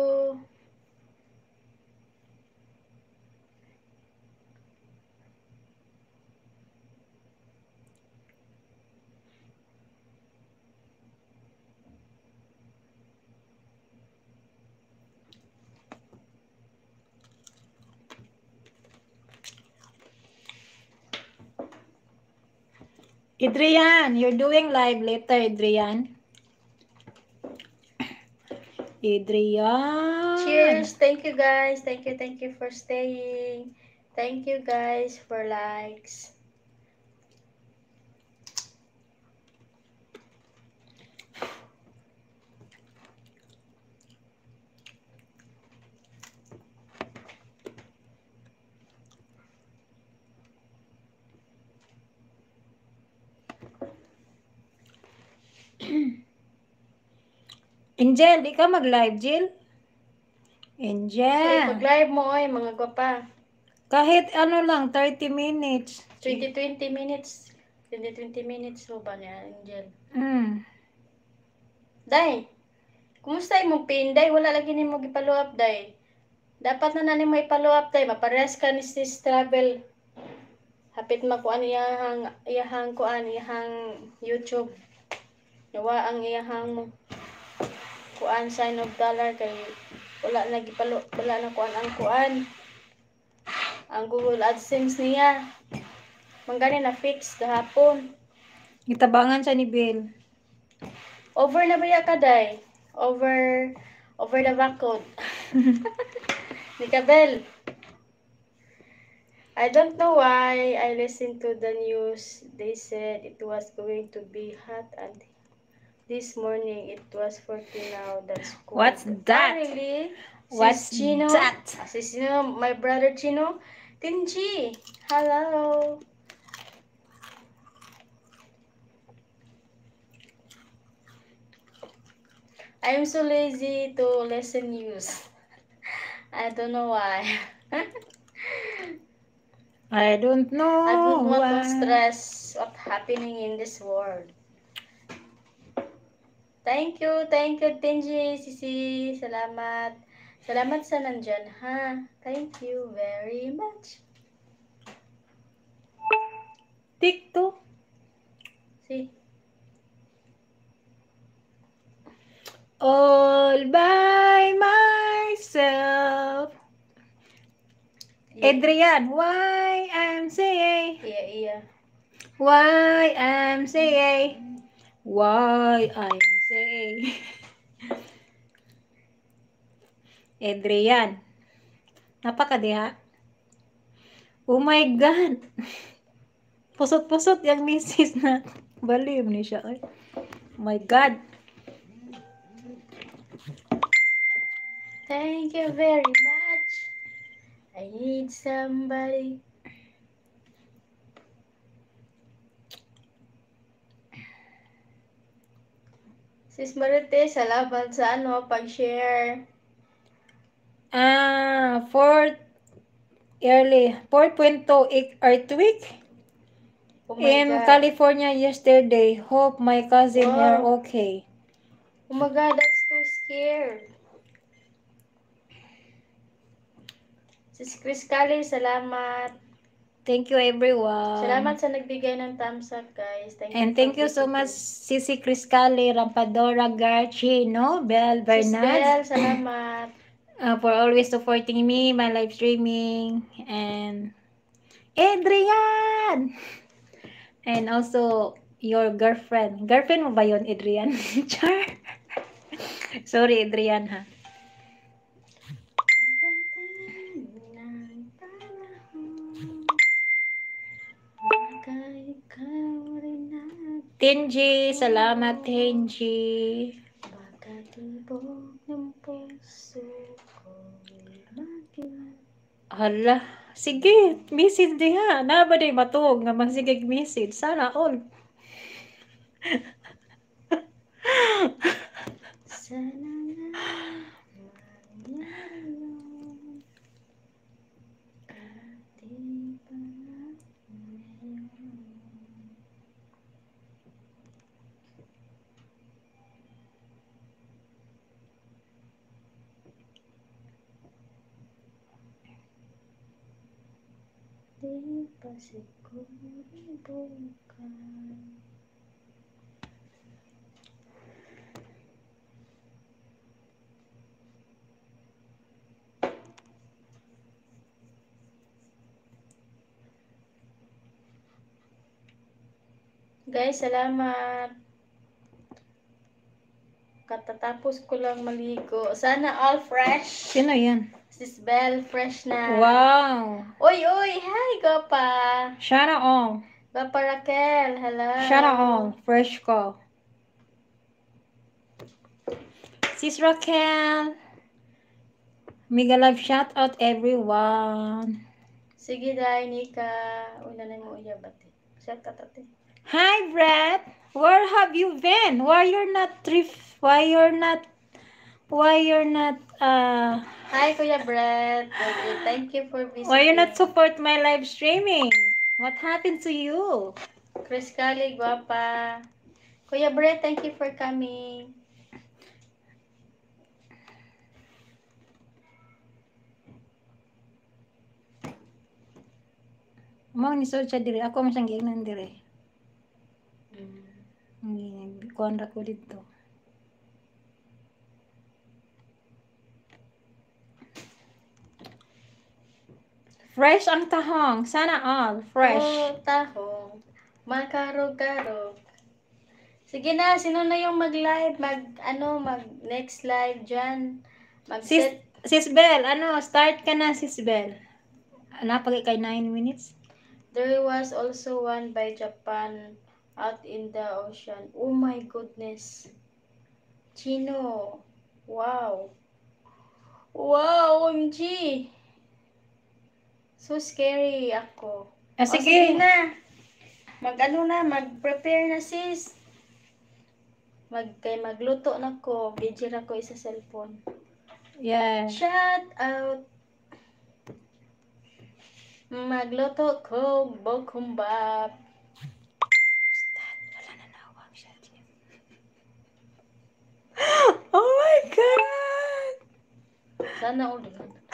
Adrian, you're doing live later, Adrian. Adrian. Cheers! Thank you guys. Thank you, thank you for staying. Thank you guys for likes. Angel, di ka mag-live, Jill? So, Angel. ipag-live mo oy, mga gwapa. Kahit ano lang, thirty minutes. twenty to twenty minutes. twenty to twenty minutes mo ba niya, Angel? Mm. Day, kumusta imong pin, Day? Wala lagi ni mo gipalo up, Day. Dapat na nani mo ipalo up, Day. Mapares ka ni sis travel. Hapit makuan iyahang, iyahang kuan, iyahang YouTube. Nawa ang iyahang mo. Kuan sign of dollar kay wala na gipalo, wala na kuan ang kuan. Ang Google AdSense niya. Manggani na fix gahapon. Itabangan siya ni Bill. Over na ba ya ka, Day? Over over the barcode. Ni Kabel. I don't know why I listened to the news. They said it was going to be hot and this morning it was forty now. That's cool. What's that? Ah, really? What's Sis Chino? that? Ah, sis Chino, my brother Chino. Tinji, hello. I'm so lazy to listen news. I don't know why. I don't know I don't want why. to stress what's happening in this world. Thank you, thank you, Tinji, Sisi, salamat. Salamat sa nandyan, ha? Thank you very much. TikTok. See? All by myself. Yeah, Adrian, why I'm saying, iya, iya. why I'm saying, why I'm saying. Adrian, napakadiha. Oh my God. Pusot-pusot yung misis na. Balim ni siya. Ay. Oh my God. Thank you very much. I need somebody. Sis Marite, salamat sa ano, pag-share. Ah, fourth early, four point two earthquake Oh my in God. California yesterday. Hope my cousin Wow. are okay. Oh my God, that's too scared. Sis Chris Kali, salamat. Thank you everyone. Salamat sa nagbigay ng thumbs up, guys. Thank And you thank for you so much visiting. Sisi Criscali, Rampadora Garchino, Bel Sis Bel, Bernard, salamat. uh, for always supporting me, my live streaming, and Adrian! And also, your girlfriend. Girlfriend mo ba yun, Adrian? Char. Sorry, Adrian, ha? Pagdating ng panahon, baka ikaw rin at Tenji, salamat, Tenji. baka tibok ng puso ko'y makilat. Hala, sige, message diha. Na ba day matuog nga magsigig message? Sana all. Sana nga mangyari yun, kahit di pa ngayon. Di pa siguro bukas. Guys, salamat. katatapos ko lang maligo. Sana all fresh. Sino yan? Sis Belle, fresh na. Wow! Uy, uy! Hi, Gapa! Sana all. Gapa Raquel, hello! Sana all. Fresh ko. Sis Raquel. Mega love shout out everyone. Sige, dahil Nika. Una na mo iya bati. Shout out ate. Hi, Brett. Where have you been? Why you're not trif? Why you're not? Why you're not? Uh. Hi, Kuya Brett. Okay, thank you for visiting. Why you not support my live streaming? What happened to you? Chris Kali, guapa. Kuya Brett, thank you for coming. Mau ni siya dire. Ako man siyang giingnan dire. Mm. Kuan ra ko dito. Fresh ang tahong. Sana all. Fresh. Oh, tahong. Makarog-karog. Sige na, sino na yung mag-live? Mag, ano, mag next live dyan? Sis, Mag-set. Sis Bell, ano, start ka na, Sis Bell. Napagay kay nine minutes. There was also one by Japan out in the ocean. Oh my goodness. Chino. Wow. Wow, O M G. So scary ako. Ah, O, sige. sige na. Mag-ano na, mag-prepare na sis. Mag, kay magluto na ko. Video na ko isa cellphone. Yeah. Shout out. Magluto ko bokumbap. Wala na nawag siya. Oh my God! Sana ulit.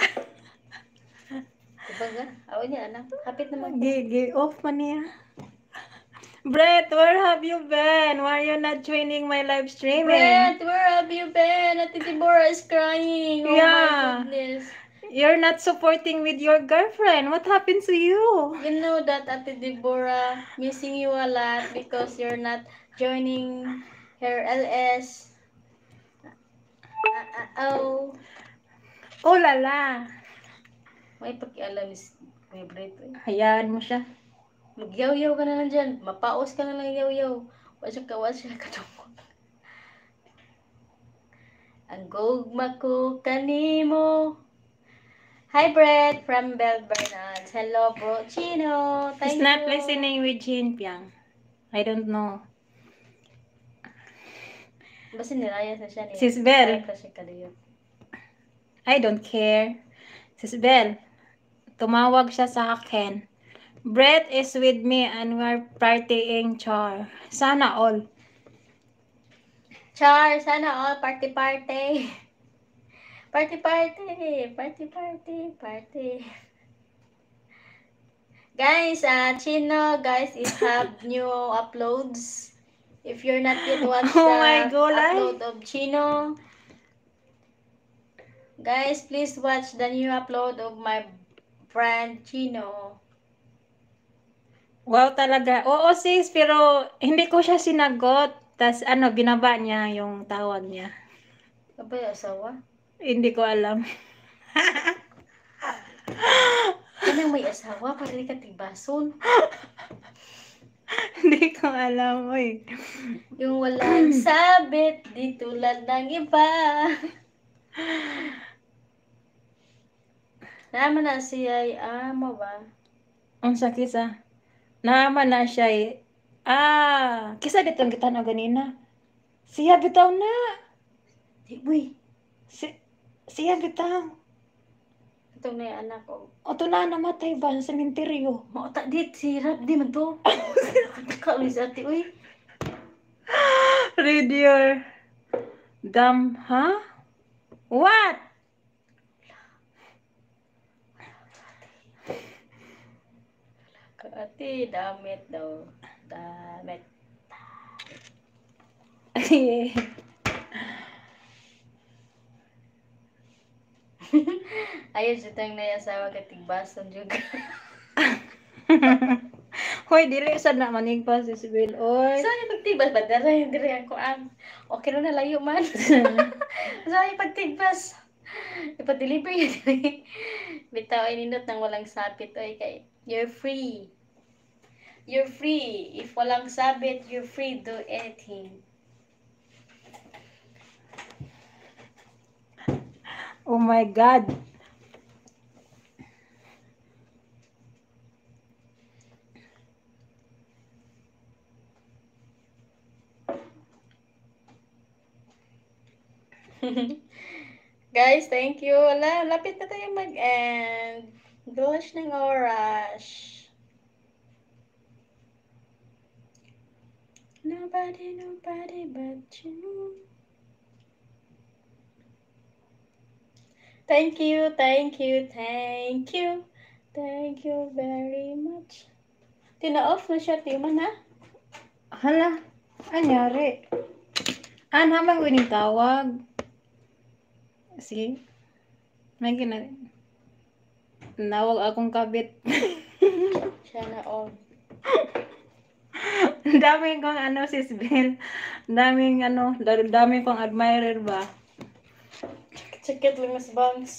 Diba nga? Awa niya, anak. Hapit naman ko. Gigi, off man niya. Brett, where have you been? Why are you not joining my live streaming? Brett, where have you been? Ate Deborah is crying. Oh Yeah. my goodness. You're not supporting with your girlfriend. What happened to you? You know that Ate Deborah missing you a lot because you're not joining her L S. Uh, uh, oh. Oh lala. May pakialam is may Brett. Eh. Hayaan mo siya. Magyaw-yaw ka na lang dyan. Mapaos ka na lang yaw-yaw. Wala siya kawas siya katungkol. Ang gugma ko kanimo. Hi, Brett from Bell Bernards. Hello, bro. Chino. Thank He's not you. listening with Jin Piang. I don't know. Basta nilayas na siya niya. Sis Bell. Parang siya kadayo. I don't care. Sis Bell, tumawag siya sa akin. Brett is with me and we're partying, char. Sana all. Char, sana all party party. Party party. Party party. Party. Guys, uh, Chino, guys, is have new uploads. If you're not yet watch Oh the my God, upload of Chino, guys, please watch the new upload of my friend Chino. Wow talaga. Oo sis, pero hindi ko siya sinagot. Tas ano, binaba niya yung tawag niya. Kapag asawa? Hindi ko alam. Kanang may asawa, para di ka tibason. Hindi ko alam, oy. Yung walang sabit, di tulad ng iba. Naman na siya ay amo ba? Ang sakit ah. Naman na siya eh. Ah, kisa dito kita na ganina. Siya bitaw na. Di, uy, Si, siya bitaw. itong na yung anak ko. O to na namatay ba sa sementeryo? Mauta dit, si Rap, di man to. Kaulis ati, uy. Read your damn, huh? What? Ati, damit daw. Damit. Ayun, sitang na yung asawa katig bason juga. Hoy, dili sad na manig pa si Sibil. Oy. Saan yung pagtibas? Ba't dara yung diri ako ang... Okay ro na layo man. Saan yung pagtibas? Ipa-deliver yun diri. Bitaw, ininot nang walang sabit. Oy, kay... You're free. You're free. If walang sabit, you're free to do anything. Oh my God. Guys, thank you. Wala, lapit na tayo mag-end. Gosh ng oras. Nobody, nobody but you. Thank you, thank you, thank you. Thank you very much. Tina-off na siya, Timan, ha? Hala, anyari? Ah, naman ko yung tawag. Sige. May gina... Nawag akong kabit. Siya na on. Daming kong ano, sis Bel. Daming ano, dar- daming kong admirer ba? Sakit lang mas bangs.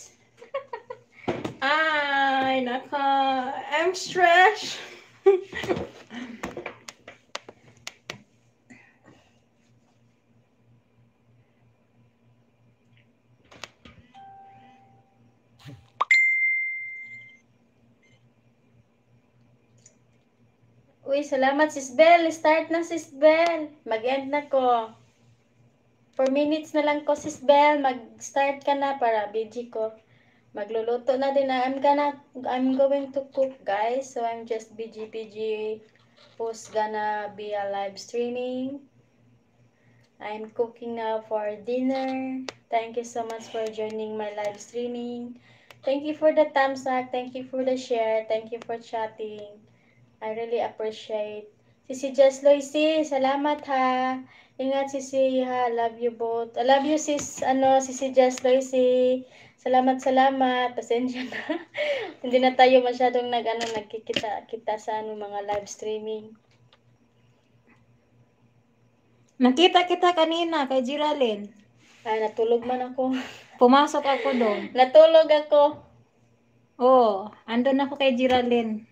Ay, naka. I'm stressed. Uy, salamat sis Bel. Start na sis Bel. Mag-end na ko. four minutes na lang ko sis Bel. Mag-start ka na para busy ko. Magluluto na din na. I'm gonna, I'm going to cook guys. So I'm just busy busy. Post gonna be a live streaming. I'm cooking now for dinner. Thank you so much for joining my live streaming. Thank you for the thumbs up. Thank you for the share. Thank you for chatting. I really appreciate. Sisi Just Loisy, salamat ha. Ingat Sisi ha. Love you both. I love you sis, ano, Sisi Just Loisy. Salamat, salamat. Pasensya na. Hindi na tayo masyadong nag, ano, nagkikita kita sa ano, mga live streaming. Nakita kita kanina kay Jiralyn. Ah, natulog man ako. Pumasok ako doon. Natulog ako. Oo, andun ako kay Jiralyn.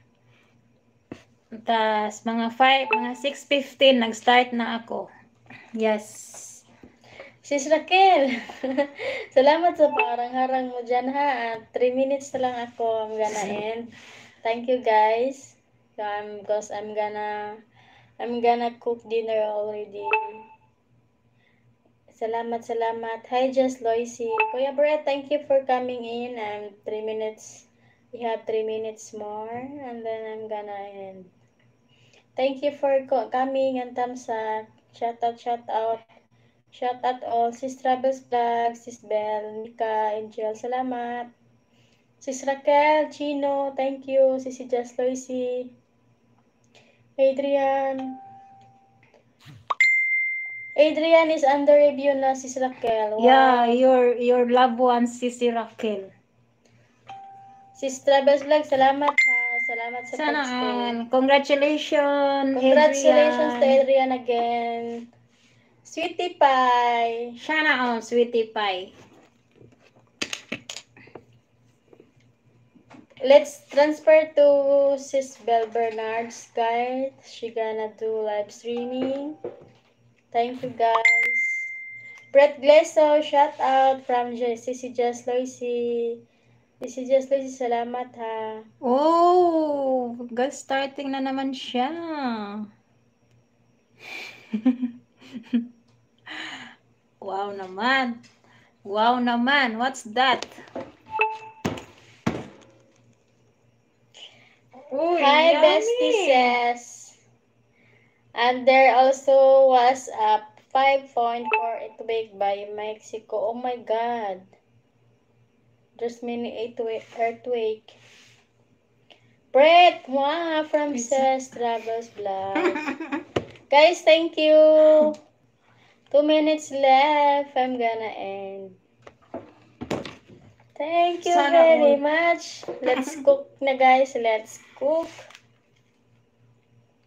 Tas mga five, mga six fifteen nag-start na ako. Yes. Sis Raquel, salamat sa parang-harang mo dyan ha. At three minutes na lang ako. I'm gonna end. Thank you guys. So, I'm, because I'm gonna, I'm gonna cook dinner already. Salamat, salamat. Hi, Just Loisy. Kuya Brett, thank you for coming in. I'm three minutes. We have three minutes more. And then I'm gonna end. Thank you for coming and thumbs up. Shout out, shout out. Shout out all. Sis Travels Vlog, Sis Bell, Nika, Angel, salamat. Sis Raquel, Chino, thank you. Sis Just Loisy. Adrian. Adrian is under review na, Sis Raquel. Wow. Yeah, your your loved one, Sisi Raquel. Sis Travels Vlog, salamat ha. Salamat sa Sana pag-stay. all. Congratulations, Congratulations to Adrian. Adrian again. Sweetie Pie. Sana all, sweetie pie. Let's transfer to Sis Bell Bernard's guide. She gonna do live streaming. Thank you guys. Brett Gleso, shout out from Sisi Just Loisy. Sisi Just Loisy, salamat ha. Oh, God starting na naman siya. Wow naman. Wow naman. What's that? Uy, Hi, yummy. Bestie says. And there also was a five point four earthquake by Mexico. Oh my God. There's many earthquake. Brett, wow, from Says Travels Vlog. Guys, thank you. Two minutes left. I'm gonna end. Thank you Sana very all. much. Let's cook na guys. Let's cook.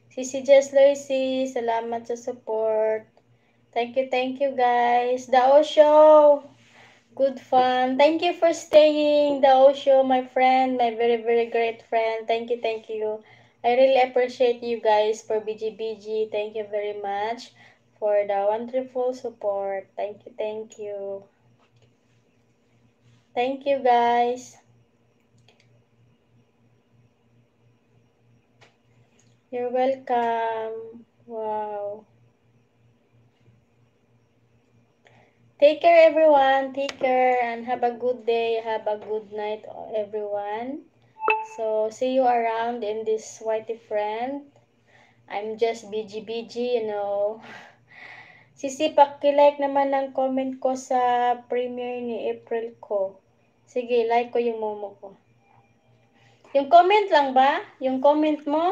Sisi Jess Loisy, salamat sa support. Thank you, thank you guys. The Osho, good fun. Thank you for staying. The Osho, my friend, my very, very great friend. Thank you, thank you. I really appreciate you guys for B G B G. Thank you very much for the wonderful support. Thank you, thank you. Thank you guys. You're welcome. Wow. Take care everyone. Take care and have a good day. Have a good night everyone. So see you around in this whitey friend. I'm just B G B G, you know. Sisi, paki-like naman ang comment ko sa premiere ni April ko. Sige, like ko yung momo ko. Yung comment lang ba? Yung comment mo?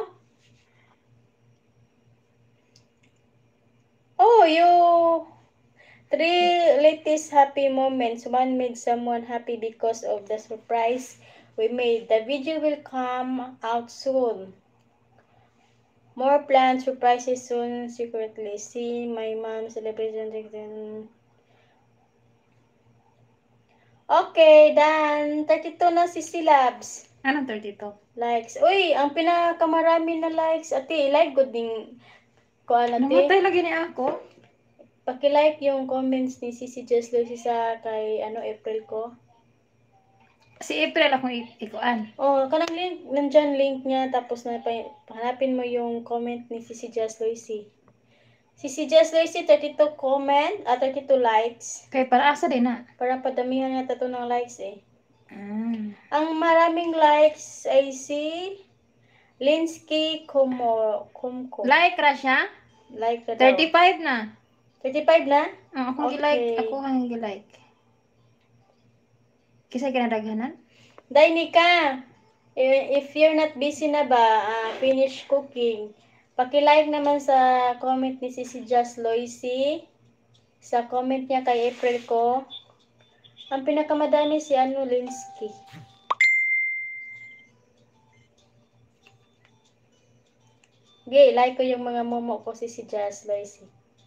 Oh, you... Three latest happy moments. One made someone happy because of the surprise we made. The video will come out soon. More planned surprises soon secretly. See my mom celebration. Okay, done. thirty-two na si Silabs. Anong thirty-two? Likes. Uy, ang pinakamarami na likes. Ate, like good ding ko ate. Namatay lagi ni ako. Paki-like yung comments ni Sisi Just Lucy sa kay ano April ko. Si April akong ikuan. Oh, kanang link, nandyan link niya, tapos na hanapin mo yung comment ni Sisi Just Lucy. Sisi Just Lucy, thirty-two comment, ah, thirty-two likes. Kay para asa din na. Para padamihan nga tato ng likes eh. Mm. Ang maraming likes ay si Linsky Kumo, Kumko. Like ra siya? Like ka daw. thirty-five na. thirty-five na? Oh, akong Okay. gi-like, ako ang gi-like. Kisay kinadaghanan? Day Nika, if you're not busy na ba, uh, finish cooking, paki-like naman sa comment ni Sisi Just Loisy, sa comment niya kay April ko. Ang pinakamadami si ano, Linsky. Okay, like ko yung mga momo ko si si Just Loisy.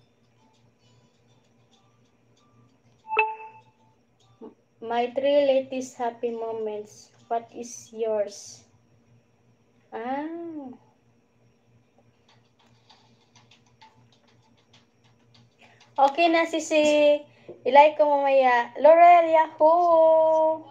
My three latest happy moments. What is yours? Ah. Okay na si si. I-like ko mamaya. Laurel, yahoo!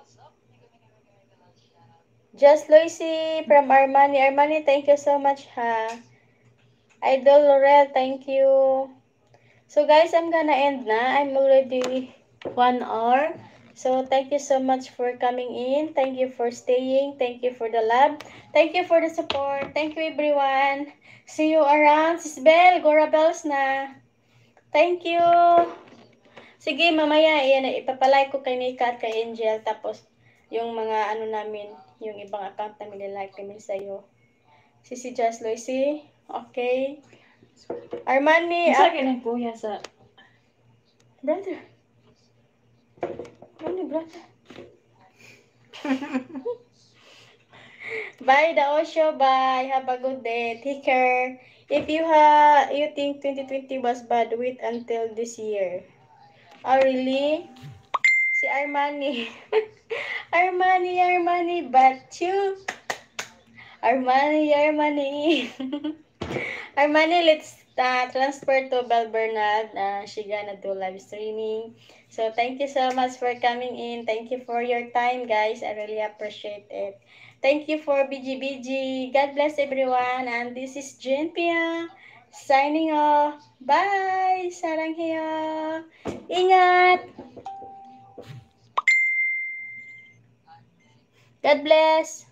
Just Loisy from Armani. Armani, thank you so much ha. Idol Laurel, thank you. So guys, I'm gonna end na. I'm already one hour. So thank you so much for coming in. Thank you for staying. Thank you for the love. Thank you for the support. Thank you everyone. See you around. Sis Bell, Gora Bells na. Thank you. Sige, mamaya yan, ipapalike ko kay Nika at kay Angel. Tapos yung mga ano namin, yung ibang account namin nilike namin sa'yo. Si si Just Loisy. Okay. Armani. Isa kinang kuya sa... Brother. Ano brother? Bye, the Osho. Bye. Have a good day. Take care. If you ha you think twenty twenty was bad, wait until this year. Oh, really? Si Armani. Armani, Armani, but you. Armani, Armani. Armani, let's uh, transfer to Bel Bernard. Uh, she gonna do live streaming. So, thank you so much for coming in. Thank you for your time, guys. I really appreciate it. Thank you for B G B G. God bless everyone. And this is Jen Pia signing off. Bye! Sarang hiyo. Ingat! God bless!